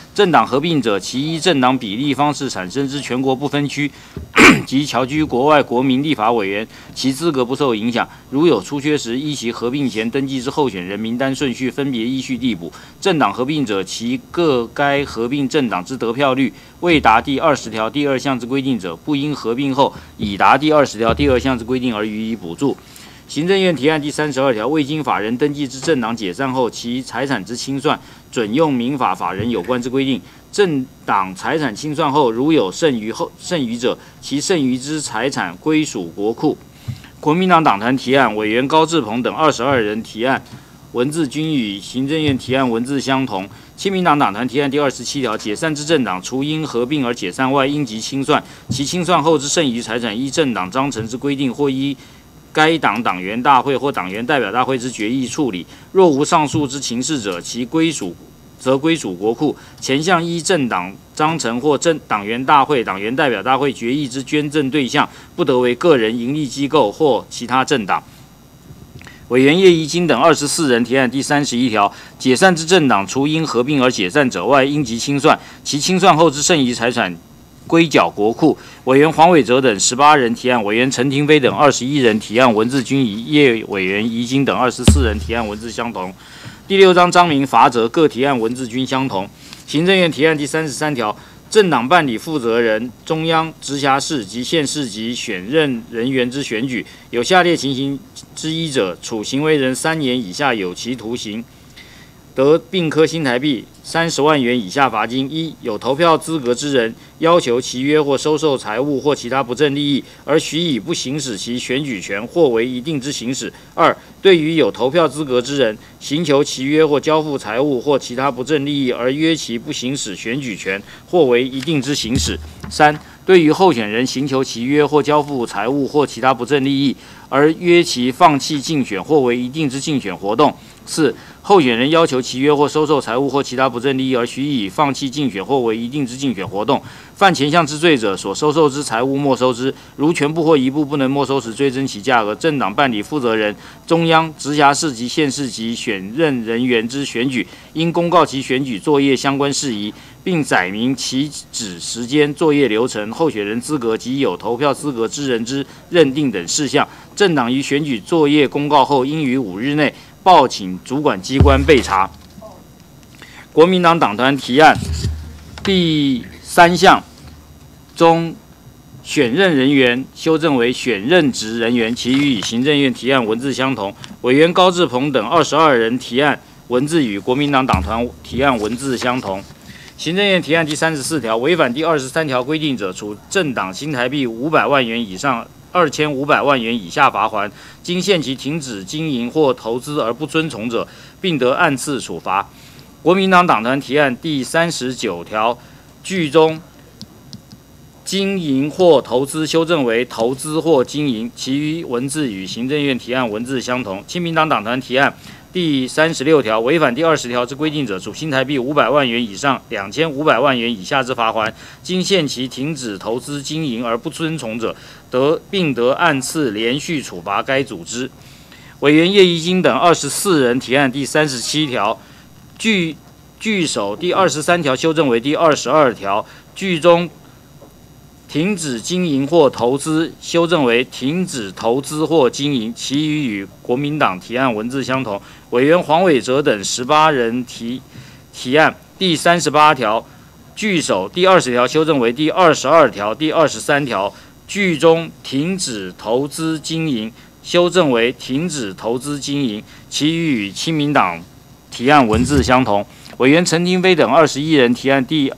政党合并者，其依政党比例方式产生之全国不分区及侨居国外国民立法委员，其资格不受影响。如有出缺时，依其合并前登记之候选人名单顺序分别依序递补。政党合并者，其各该合并政党之得票率未达第20条第2项之规定者，不因合并后已达第20条第2项之规定而予以补助。行政院提案第32条，未经法人登记之政党解散后，其财产之清算准用民法法人有关之规定。政党财产清算后，如有剩余者，其剩余之财产归属国库。国民党党团提案，委员高志鹏等22人提案，文字均与行政院提案文字相同。亲民党党团提案第27条，解散之政党，除因合并而解散外，应即清算，其清算后之剩余财产，依政党章程之规定，或依该党党员大会或党员代表大会之决议处理。若无上述之情事者，其则归属国库。前项依政党章程或党员大会、党员代表大会决议之捐赠对象，不得为个人、营利机构或其他政党。委员叶宜津等24人提案第31条，解散之政党，除因合并而解散者外，应即清算，其清算后之剩余财产归缴国库。委员黄伟哲等18人提案，委员陈廷飞等21人提案，文字均与叶委员宜津等24人提案文字相同。第6章章名罚则各提案文字均相同。行政院提案第33条，政党办理负责人、中央、直辖市及县市及选任人员之选举，有下列情形之一者，处行为人3年以下有期徒刑，得并科新台币30万元以下罚金。1. 有投票资格之人要求契约或收受财物或其他不正利益，而许以不行使其选举权，或为一定之行使。2. 对于有投票资格之人，刑求契约或交付财物或其他不正利益，而约其不行使选举权，或为一定之行使。3. 对于候选人刑求契约或交付财物或其他不正利益，而约其放弃竞选，或为一定之竞选活动。4. 候选人要求契约或收受财物或其他不正利益而许以放弃竞选或为一定之竞选活动，犯前项之罪者，所收受之财物没收之，如全部或一部不能没收时，追征其价额。政党办理负责人、中央、直辖市及县市及选任人员之选举，应公告其选举作业相关事宜，并载明其址时间、作业流程、候选人资格及有投票资格之人之认定等事项。政党于选举作业公告后，应于5日内报请主管机关备查。国民党党团提案第3项中，选任人员修正为选任职人员，其余与行政院提案文字相同。委员高志鹏等22人提案文字与国民党党团提案文字相同。行政院提案第34条，违反第23条规定者，处政党新台币500万元以上2500万元以下罚锾，经限期停止经营或投资而不遵从者，并得按次处罚。国民党党团提案第39条，句中经营或投资修正为投资或经营，其余文字与行政院提案文字相同。亲民党党团提案第36条，违反第20条之规定者，处新台币500万元以上2500万元以下之罚锾，经限期停止投资经营而不遵从者，并得按次连续处罚该组织。委员叶宜津等24人提案第37条，句首第23条修正为第22条，句中停止经营或投资修正为停止投资或经营，其余与国民党提案文字相同。委员黄伟哲等18人提案第38条，句首第20条修正为第22条、第23条，句中停止投资经营修正为停止投资经营，其余与亲民党提案文字相同。委员陈廷飞等21人提案第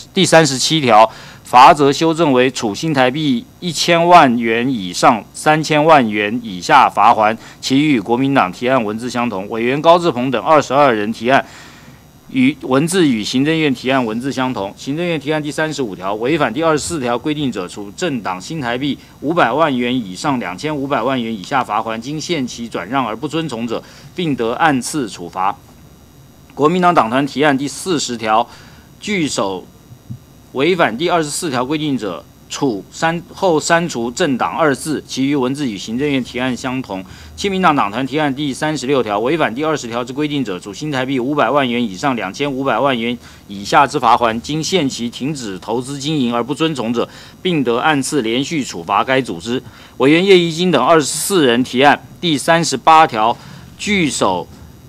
37条，罚则修正为处新台币1000万元以上3000万元以下罚锾，其余与国民党提案文字相同。委员高志鹏等22人提案文字与行政院提案文字相同。行政院提案第35条，违反第24条规定者，处政党新台币500万元以上2500万元以下罚锾，经限期转让而不遵从者，并得按次处罚。国民党党团提案第40条，句首违反第24条规定者， 后删除政党2字，其余文字与行政院提案相同。亲民党党团提案第36条，违反第20条之规定者，处新台币500万元以上2500万元以下之罚锾；经限期停止投资经营而不遵从者，并得按次连续处罚该组织。委员叶宜津等24人提案第38条，据守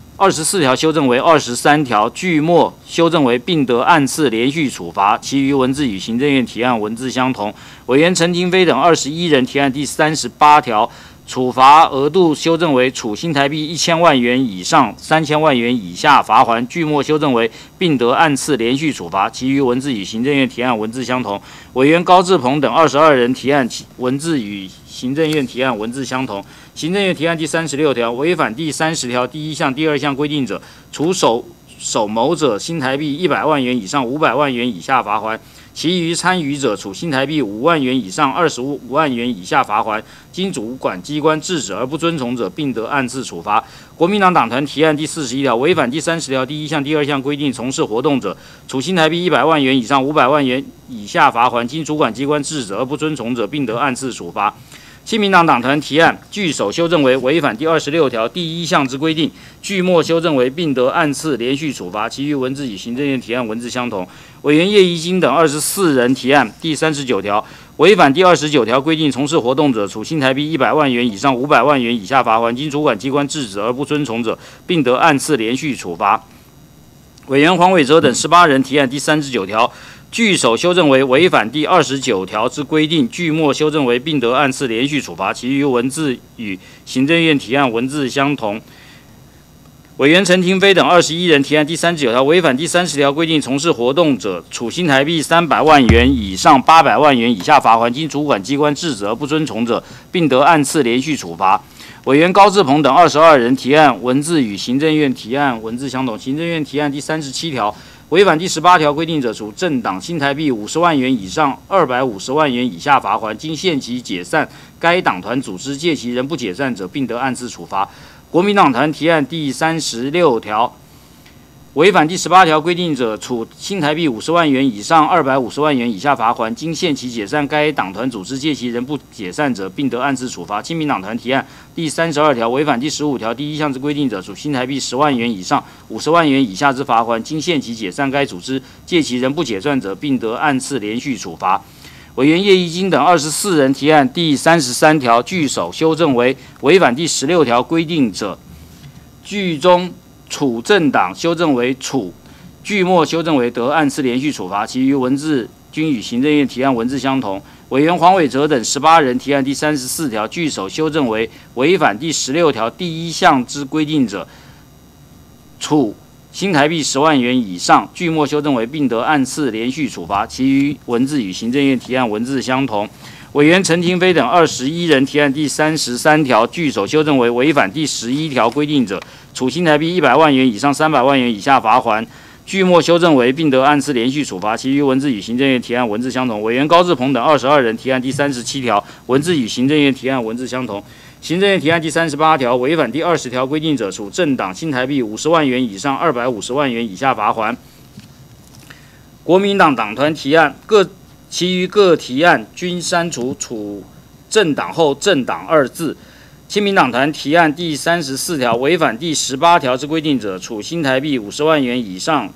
24条修正为23条，据末修正为并得按次连续处罚，其余文字与行政院提案文字相同。委员陈廷飞等21人提案第38条，处罚额度修正为处新台币1000万元以上3000万元以下罚锾，据末修正为并得按次连续处罚，其余文字与行政院提案文字相同。委员高志鹏等22人提案文字与行政院提案文字相同。行政院提案第36条，违反第30条第1项、第2项规定者，处首谋者新台币100万元以上500万元以下罚锾，其余参与者处新台币5万元以上25万元以下罚锾，经主管机关制止而不遵从者，并得按次处罚。国民党党团提案第41条，违反第30条第1项、第2项规定从事活动者，处新台币100万元以上500万元以下罚锾，经主管机关制止而不遵从者，并得按次处罚。亲民党党团提案，据首修正为违反第26条第1项之规定，据末修正为并得按次连续处罚，其余文字与行政院提案文字相同。委员叶宜津等24人提案第39条，违反第29条规定从事活动者，处新台币100万元以上500万元以下罚锾，经主管机关制止而不遵从者，并得按次连续处罚。委员黄伟哲等18人提案第39条，据首修正为违反第29条之规定，据末修正为并得按次连续处罚，其余文字与行政院提案文字相同。委员陈廷飞等21人提案第39条，违反第30条规定从事活动者，处新台币300万元以上800万元以下罚锾，经主管机关制止而不遵从者，并得按次连续处罚。委员高志鹏等22人提案文字与行政院提案文字相同。行政院提案第37条，违反第18条规定者，处政党新台币50万元以上250万元以下罚锾，经限期解散该党团组织，届期仍不解散者，并得按次处罚。国民党团提案第36条，违反第18条规定者，处新台币50万元以上250万元以下罚锾，经限期解散该党团组织，届期仍不解散者，并得按次处罚。亲民党团提案第32条，违反第15条第1项之规定者，处新台币10万元以上50万元以下之罚锾，经限期解散该组织，届期仍不解散者，并得按次连续处罚。委员叶宜津等24人提案第33条，据首修正为违反第16条规定者，据中处政党修正为处，据末修正为得按次连续处罚，其余文字均与行政院提案文字相同。委员黄伟哲等18人提案第34条，据首修正为违反第16条第1项之规定者，处新台币10万元以上，据末修正为并得按次连续处罚，其余文字与行政院提案文字相同。委员陈廷飞等21人提案第33条，据首修正为违反第11条规定者，处新台币100万元以上300万元以下罚锾，据末修正为并得按次连续处罚，其余文字与行政院提案文字相同。委员高志鹏等22人提案第37条，文字与行政院提案文字相同。行政院提案第38条，违反第20条规定者，处政党新台币50万元以上250万元以下罚锾。国民党党团提案其余各提案均删除处政党后政党2字。亲民党团提案第34条，违反第18条之规定者，处新台币50万元以上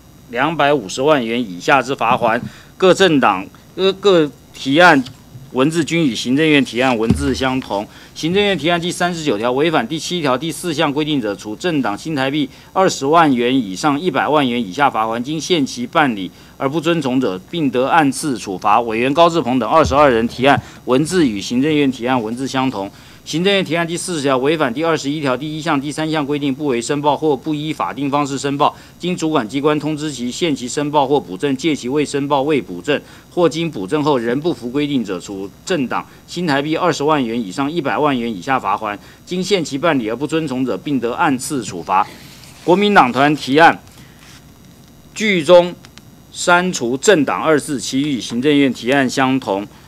250万元以下之罚锾。各政党各提案文字均与行政院提案文字相同。行政院提案第39条，违反第7条第4项规定者，处政党新台币20万元以上100万元以下罚锾，经限期办理而不遵从者，并得按次处罚。委员高志鹏等22人提案文字与行政院提案文字相同。行政院提案第40条，违反第21条第1项、第3项规定，不为申报或不依法定方式申报，经主管机关通知其限期申报或补正，届期未申报未补正，或经补正后仍不服规定者，处政党新台币20万元以上100万元以下罚锾，经限期办理而不遵从者，并得按次处罚。国民党团提案句中删除政党2字，其与行政院提案相同。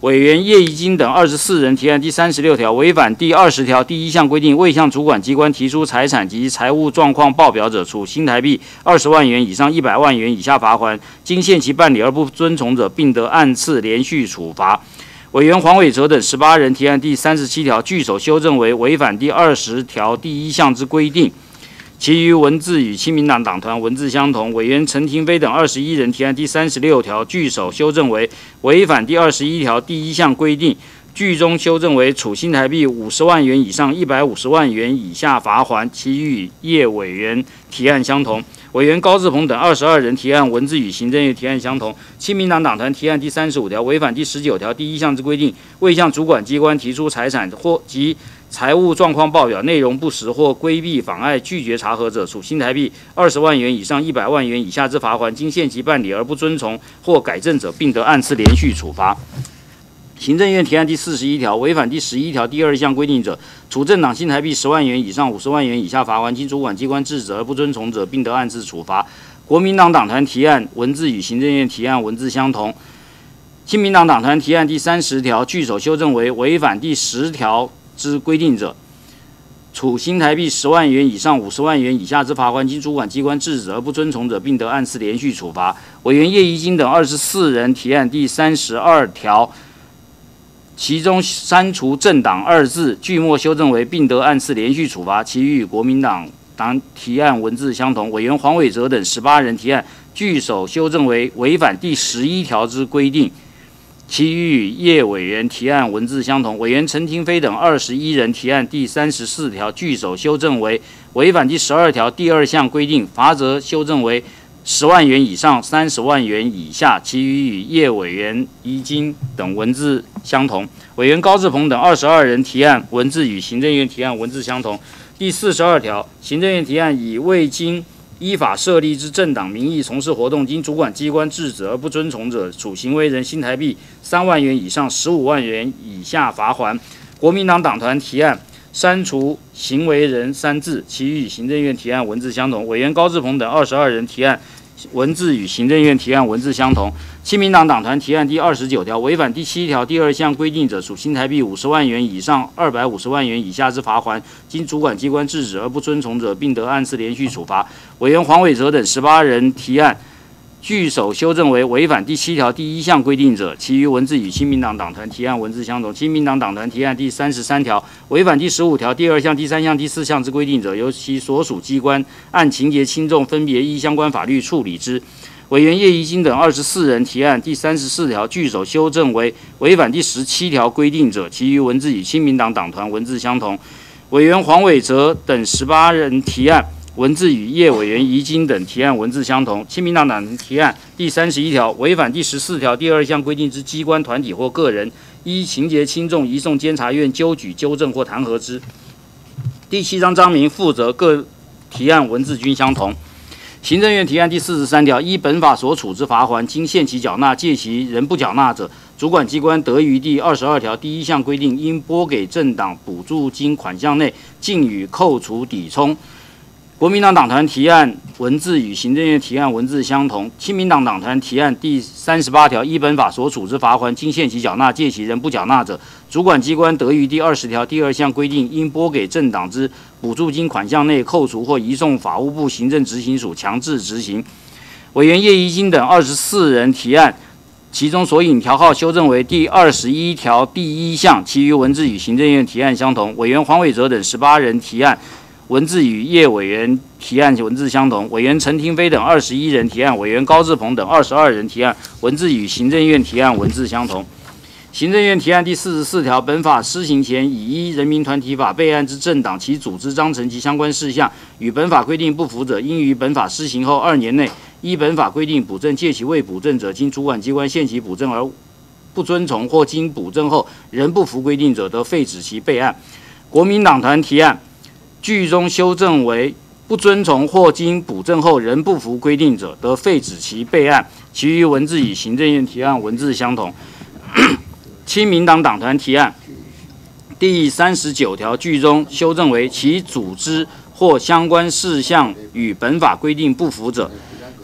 委员叶宜津等24人提案第36条，违反第20条第1项规定，未向主管机关提出财产及财务状况报表者，处新台币20万元以上100万元以下罚锾；经限期办理而不遵从者，并得按次连续处罚。委员黄伟哲等18人提案第37条，据手修正为违反第20条第1项之规定。其余文字与亲民党党团文字相同。委员陈廷飞等21人提案第36条，据手修正为违反第21条第1项规定，据中修正为处新台币50万元以上150万元以下罚锾。其余与叶委员提案相同。委员高志鹏等22人提案文字与行政院提案相同。亲民党党团提案第35条，违反第19条第1项之规定，未向主管机关提出财产或及财务状况报表内容不实或规避妨碍拒绝查核者，处新台币20万元以上100万元以下之罚锾；经限期办理而不遵从或改正者，并得按次连续处罚。行政院提案第41条，违反第11条第2项规定者，处政党新台币10万元以上50万元以下罚锾；经主管机关制止而不遵从者，并得按次处罚。国民党党团提案文字与行政院提案文字相同。亲民党党团提案第30条，据手修正为违反第10条之规定者，处新台币10万元以上50万元以下之罚锾；经主管机关制止而不遵从者，并得按次连续处罚。委员叶宜津等24人提案第32条，其中删除政党2字，句末修正为并得按次连续处罚。其余与国民党提案文字相同。委员黄伟哲等18人提案，据手修正为违反第11条之规定。其余与叶委员提案文字相同。委员陈廷飞等21人提案第34条，据手修正为违反第12条第2项规定，罚则修正为10万元以上30万元以下。其余与叶委员宜津等文字相同。委员高志鹏等22人提案文字与行政院提案文字相同。第42条，行政院提案以未经依法设立之政党名义从事活动，经主管机关制止而不遵从者，处行为人新台币3万元以上15万元以下罚锾。国民党党团提案删除行为人3字，其余与行政院提案文字相同。委员高志鹏等22人提案文字与行政院提案文字相同。亲民党党团提案第29条，违反第7条第2项规定者，属新台币50万元以上250万元以下之罚锾；经主管机关制止而不遵从者，并得按次连续处罚。委员黄伟哲等18人提案，据手修正为违反第7条第1项规定者，其余文字与亲民党党团提案文字相同。亲民党党团提案第33条，违反第15条第2项、第3项、第4项之规定者，由其所属机关按情节轻重分别依相关法律处理之。委员叶宜津等24人提案第34条，据手修正为违反第17条规定者，其余文字与亲民党党团文字相同。委员黄伟哲等18人提案文字与叶委员宜津等提案文字相同。亲民党党团提案第31条，违反第14条第2项规定之机关、团体或个人，依情节轻重移送监察院纠举、纠正或弹劾之。第7章章名负责各提案文字均相同。行政院提案第43条，依本法所处之罚锾，经限期缴纳，届期仍不缴纳者，主管机关得于第22条第1项规定，应拨给政党补助金款项内尽予扣除抵充。国民党党团提案文字与行政院提案文字相同。亲民党党团提案第38条，依本法所处之罚锾，经限期缴纳，届期仍不缴纳者，主管机关得于第20条第2项规定，应拨给政党之补助金款项内扣除或移送法务部行政执行署强制执行。委员叶宜津等24人提案，其中所引条号修正为第21条第1项，其余文字与行政院提案相同。委员黄伟哲等18人提案，文字与叶委员提案文字相同。委员陈廷飞等21人提案，委员高志鹏等22人提案，文字与行政院提案文字相同。行政院提案第44条，本法施行前，已依人民团体法备案之政党，其组织章程及相关事项与本法规定不符者，应于本法施行后2年内，依本法规定补正；届期未补正者，经主管机关限期补正而不遵从，或经补正后仍不符规定者，得废止其备案。国民党团提案，句中修正为不遵从或经补正后仍不符规定者，得废止其备案。其余文字与行政院提案文字相同。亲民党党团提案第39条，句中修正为其组织或相关事项与本法规定不符者，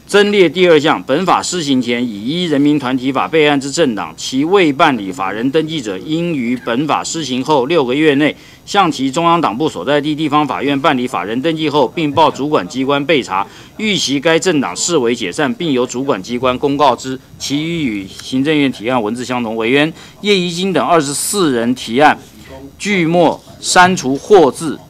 增列第2项，本法施行前已依人民团体法备案之政党，其未办理法人登记者，应于本法施行后6个月内，向其中央党部所在地地方法院办理法人登记后，并报主管机关备查，遇其该政党视为解散，并由主管机关公告之。其余与行政院提案文字相同。委员叶宜津等24人提案，句末删除或字。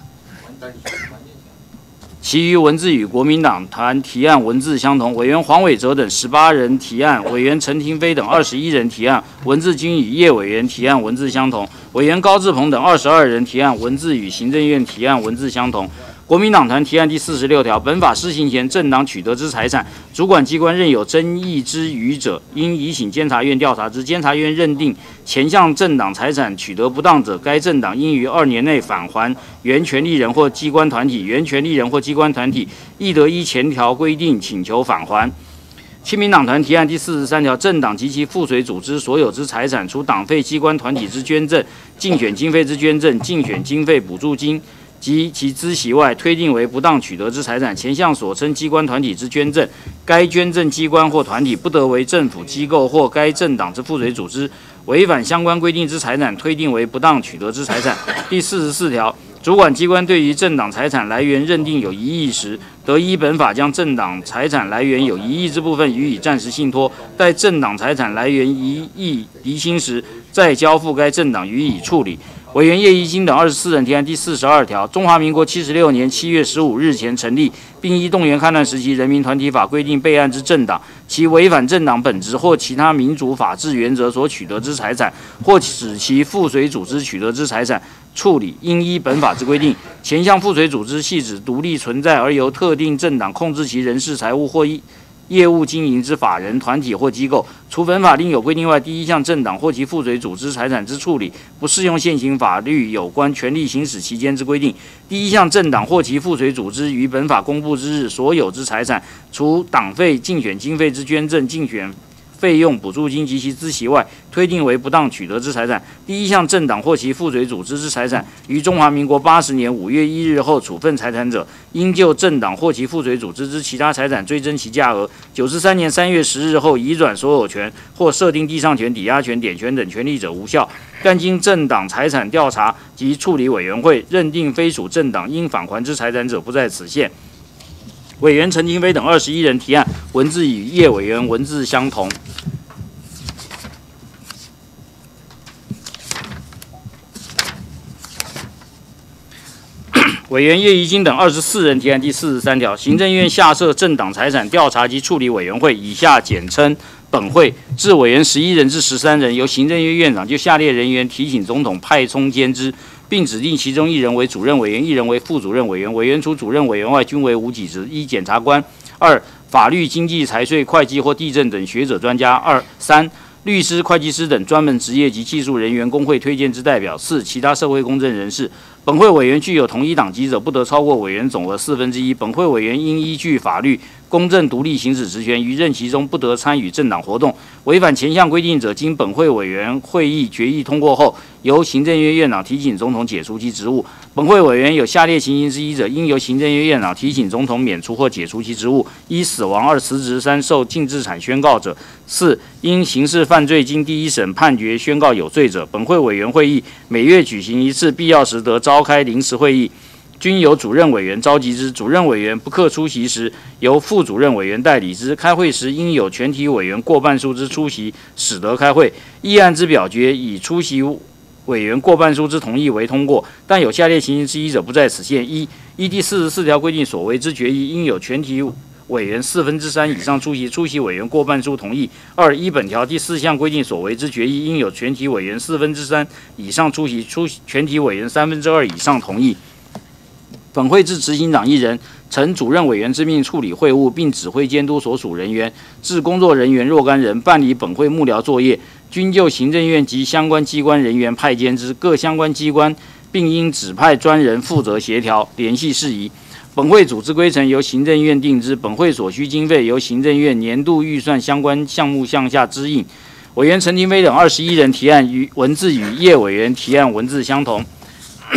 其余文字与国民党团提案文字相同。委员黄伟哲等18人提案，委员陈廷飞等21人提案，文字均与叶委员提案文字相同。委员高志鹏等22人提案，文字与行政院提案文字相同。国民党团提案第46条，本法施行前，政党取得之财产，主管机关任有争议之余者，应移请监察院调查之。监察院认定前项政党财产取得不当者，该政党应于2年内返还原权利人或机关团体，原权利人或机关团体亦得依前条规定请求返还。亲民党团提案第43条，政党及其附属组织所有之财产，除党费机关团体之捐赠、竞选经费之捐赠、竞选经费补助金及其孳息外，推定为不当取得之财产。前项所称机关团体之捐赠，该捐赠机关或团体不得为政府机构或该政党之附属组织，违反相关规定之财产，推定为不当取得之财产。第44条，主管机关对于政党财产来源认定有疑义时，得依本法将政党财产来源有疑义之部分予以暂时信托，待政党财产来源疑义厘清时，再交付该政党予以处理。委员叶宜津等24人提案第42条，中华民国76年7月15日前成立，并依动员戡乱时期人民团体法规定备案之政党，其违反政党本质或其他民主法治原则所取得之财产，或使其附属组织取得之财产，处理应依本法之规定。前项附属组织系指独立存在而由特定政党控制其人事财务或业务经营之法人、团体或机构，除本法另有规定外，第1项政党或其附属组织财产之处理，不适用现行法律有关权利行使期间之规定。第1项政党或其附属组织于本法公布之日所有之财产，除党费、竞选经费之捐赠、竞选费用补助金及其孳息外，推定为不当取得之财产。第1项政党或其附属组织之财产，于中华民国80年5月1日后处分财产者，应就政党或其附属组织之其他财产追征其价额。93年3月10日后移转所有权或设定地上权、抵押权、典权等权利者无效。但经政党财产调查及处理委员会认定非属政党应返还之财产者，不在此限。委员陈廷飞等21人提案，文字与叶委员文字相同。委员叶宜津等24人提案第43条，行政院下设政党财产调查及处理委员会，以下简称本会，至委员11人至13人，由行政院院长就下列人员提请总统派充兼之，并指定其中1人为主任委员，1人为副主任委员。委员除主任委员外，均为无给职。1、检察官； 2、法律、经济、财税、会计或地政等学者专家； 3、律师、会计师等专门职业及技术人员工会推荐之代表； 4、其他社会公正人士。本会委员具有同一党籍者，不得超过委员总额1/4。本会委员应依据法律公正独立行使职权，于任期中不得参与政党活动。违反前项规定者，经本会委员会议决议通过后，由行政院院长提请总统解除其职务。本会委员有下列情形之一者，应由行政院院长提请总统免除或解除其职务：1、死亡； 2、辞职； 3、受禁制产宣告者； 4、因刑事犯罪经第一审判决宣告有罪者。本会委员会议每月举行1次，必要时得召开临时会议，均由主任委员召集之。主任委员不克出席时，由副主任委员代理之。开会时应有全体委员过半数之出席，使得开会。议案之表决以出席委员过半数之同意为通过，但有下列情形之一者，不在此限： 1、依第44条规定所为之决议，应有全体委员3/4以上出席，出席委员过半数同意； 2、依本条第4项规定所为之决议，应有全体委员3/4以上出席，全体委员2/3以上同意。本会至执行长1人，承主任委员之命处理会务，并指挥监督所属人员；至工作人员若干人，办理本会幕僚作业，均就行政院及相关机关人员派监之。各相关机关并应指派专人负责协调联系事宜。本会组织规程由行政院定之，本会所需经费由行政院年度预算相关项目项下支应。委员陈廷飞等21人提案，文字与叶委员提案文字相同。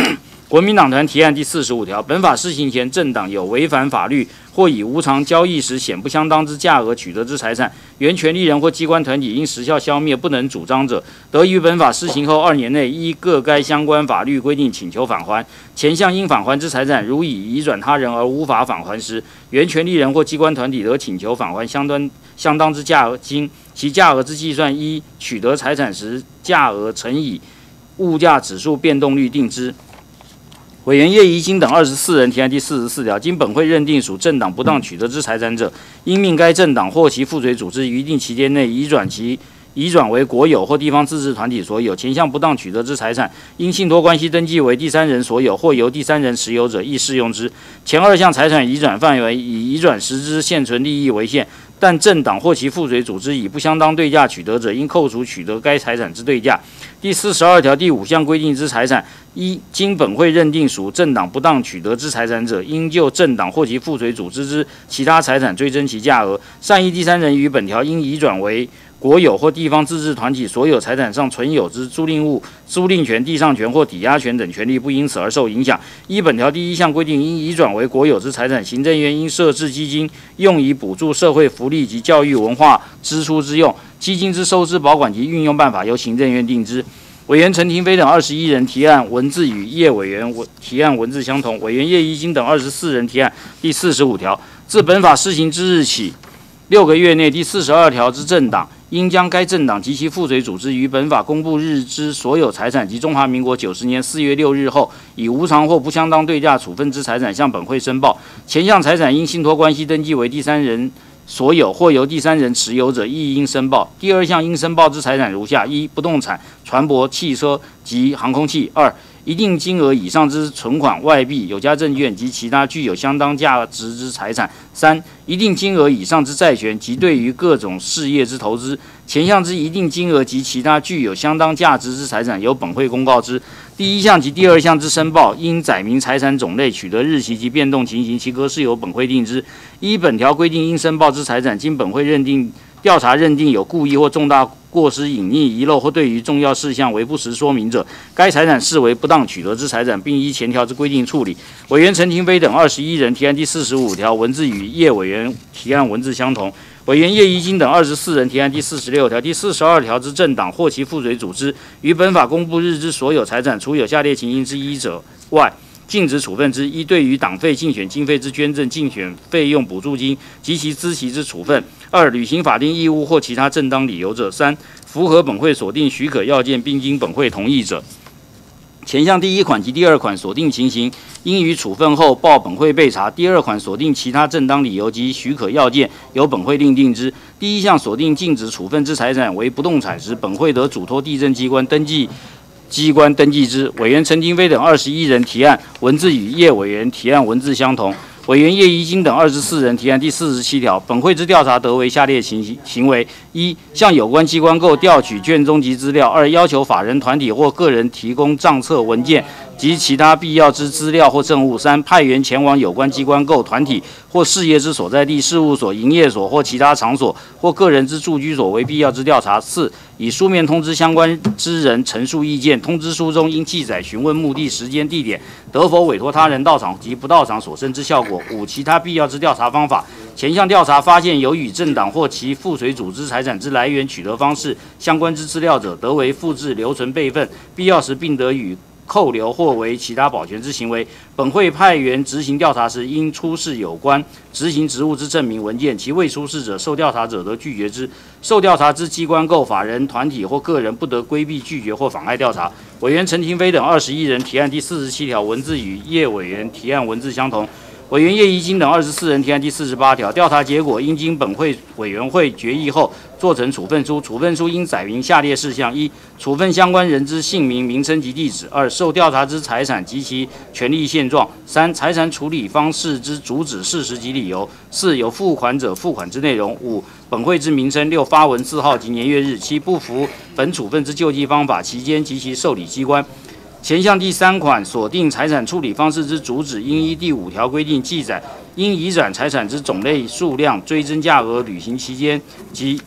国民党团提案第45条，本法施行前，政党有违反法律或以无偿交易时显不相当之价额取得之财产，原权利人或机关团体因时效消灭不能主张者，得于本法施行后2年内依各该相关法律规定请求返还。前项应返还之财产，如已移转他人而无法返还时，原权利人或机关团体得请求返还相当之价额金，其价额之计算依取得财产时价额乘以物价指数变动率定之。委员叶宜津等24人提案第44条，经本会认定属政党不当取得之财产者，应命该政党或其附随组织于一定期间内移转为国有或地方自治团体所有。前项不当取得之财产，因信托关系登记为第三人所有或由第三人持有者，亦适用之。前2项财产移转范围以移转时之现存利益为限，但政党或其附随组织以不相当对价取得者，应扣除取得该财产之对价。第42条第5项规定之财产，一经本会认定属政党不当取得之财产者，应就政党或其附随组织之其他财产追征其价额。善意第三人于本条应移转为国有或地方自治团体所有财产上存有之租赁物、租赁权、地上权或抵押权等权利，不因此而受影响。依本条第1项规定，应移转为国有之财产，行政院应设置基金，用以补助社会福利及教育文化支出之用。基金之收支、保管及运用办法由行政院定之。委员陈廷飞等21人提案文字与叶委员提案文字相同。委员叶宜津等24人提案第45条，自本法施行之日起6个月内，第42条之政党应将该政党及其附随组织于本法公布日之所有财产及中华民国90年4月6日后以无偿或不相当对价处分之财产向本会申报。前项财产因信托关系登记为第三人所有或由第三人持有者，亦应申报。第2项应申报之财产如下：一、不动产、船舶、汽车及航空器；二、一定金额以上之存款、外币、有价证券及其他具有相当价值之财产；三、一定金额以上之债权及对于各种事业之投资。前项之一定金额及其他具有相当价值之财产，由本会公告之。第1项及第2项之申报，应载明财产种类、取得日期及变动情形，其格式由本会定之。依本条规定应申报之财产，经本会调查认定有故意或重大过失、隐匿、遗漏或对于重要事项为不实说明者，该财产视为不当取得之财产，并依前条之规定处理。委员陈廷飞等21人提案第45条，文字与叶委员提案文字相同。委员叶宜津等24人提案第46条、第42条之政党或其附随组织于本法公布日之所有财产，除有下列情形之一者外，禁止处分之：一、对于党费、竞选经费之捐赠、竞选费用补助金及其孳息之处分；二、履行法定义务或其他正当理由者；三、符合本会所定许可要件并经本会同意者。前项第1款及第2款所定情形，应于处分后报本会备查；第2款所定其他正当理由及许可要件，由本会另定之。第1项所定禁止处分之财产为不动产时，本会得嘱托地政机关登记之。委员陈廷飞等21人提案文字与叶委员提案文字相同。委员叶宜津等24人提案第47条，本会之调查得为下列行为：一、向有关机关构调取卷宗及资料；二、要求法人团体或个人提供账册文件及其他必要之资料或证物；三、派员前往有关机关构团体或事业之所在地、事务所、营业所或其他场所或个人之住居所为必要之调查；四、以书面通知相关之人陈述意见，通知书中应记载询问目的、时间、地点，得否委托他人到场及不到场所生之效果；五、其他必要之调查方法。前项调查发现有与政党或其附随组织财产之来源、取得方式相关之资料者，得为复制、留存、备份，必要时并得予扣留或为其他保全之行为。本会派员执行调查时，应出示有关执行职务之证明文件，其未出示者，受调查者得拒绝之。受调查之机关构、法人、团体或个人不得规避、拒绝或妨碍调查。委员陈廷飞等21人提案第47条，文字与叶委员提案文字相同。委员叶宜津等24人提案第48条，调查结果应经本会委员会决议后，做成处分书。处分书应载明下列事项：一、处分相关人之姓名、名称及地址；二、受调查之财产及其权利现状；三、财产处理方式之主旨、事实及理由；四、有付款者付款之内容；五、本会之名称；六、发文字号及年月日；七、不服本处分之救济方法、期间及其受理机关。前项第3款所定财产处理方式之主旨，应依第5条规定记载；应移转财产之种类、数量、追征价额、履行期间及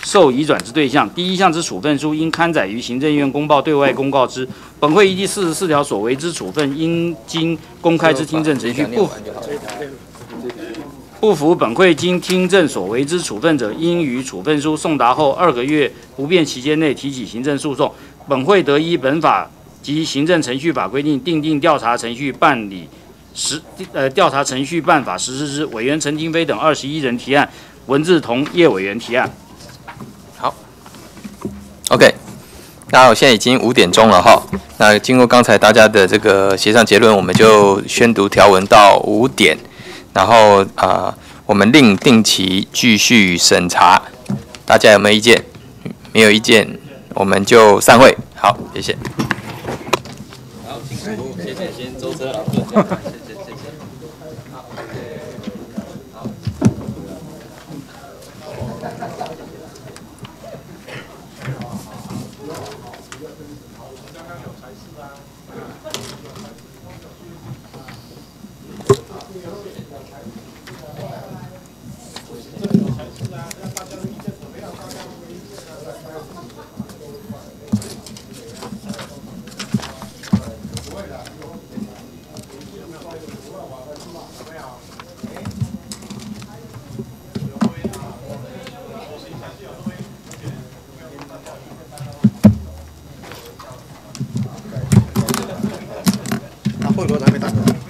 受移转之对象。第一项之处分书应刊载于行政院公报对外公告之。本会依第44条所为之处分，应经公开之听证程序，不服本会经听证所为之处分者，应于处分书送达后2个月不变期间内提起行政诉讼。本会得依本法及行政程序法规定，订定调查程序办理调查程序办法实施之。委员陈廷飞等21人提案，文字同叶委员提案。 好 ，OK， 那我现在已经5点钟了哈。那经过刚才大家的这个协商结论，我们就宣读条文到5点，然后我们另定期继续审查。大家有没有意见？没有意见，我们就散会。好，谢谢。好，辛苦，谢谢，先舟车劳顿，谢谢。 会不会还没打？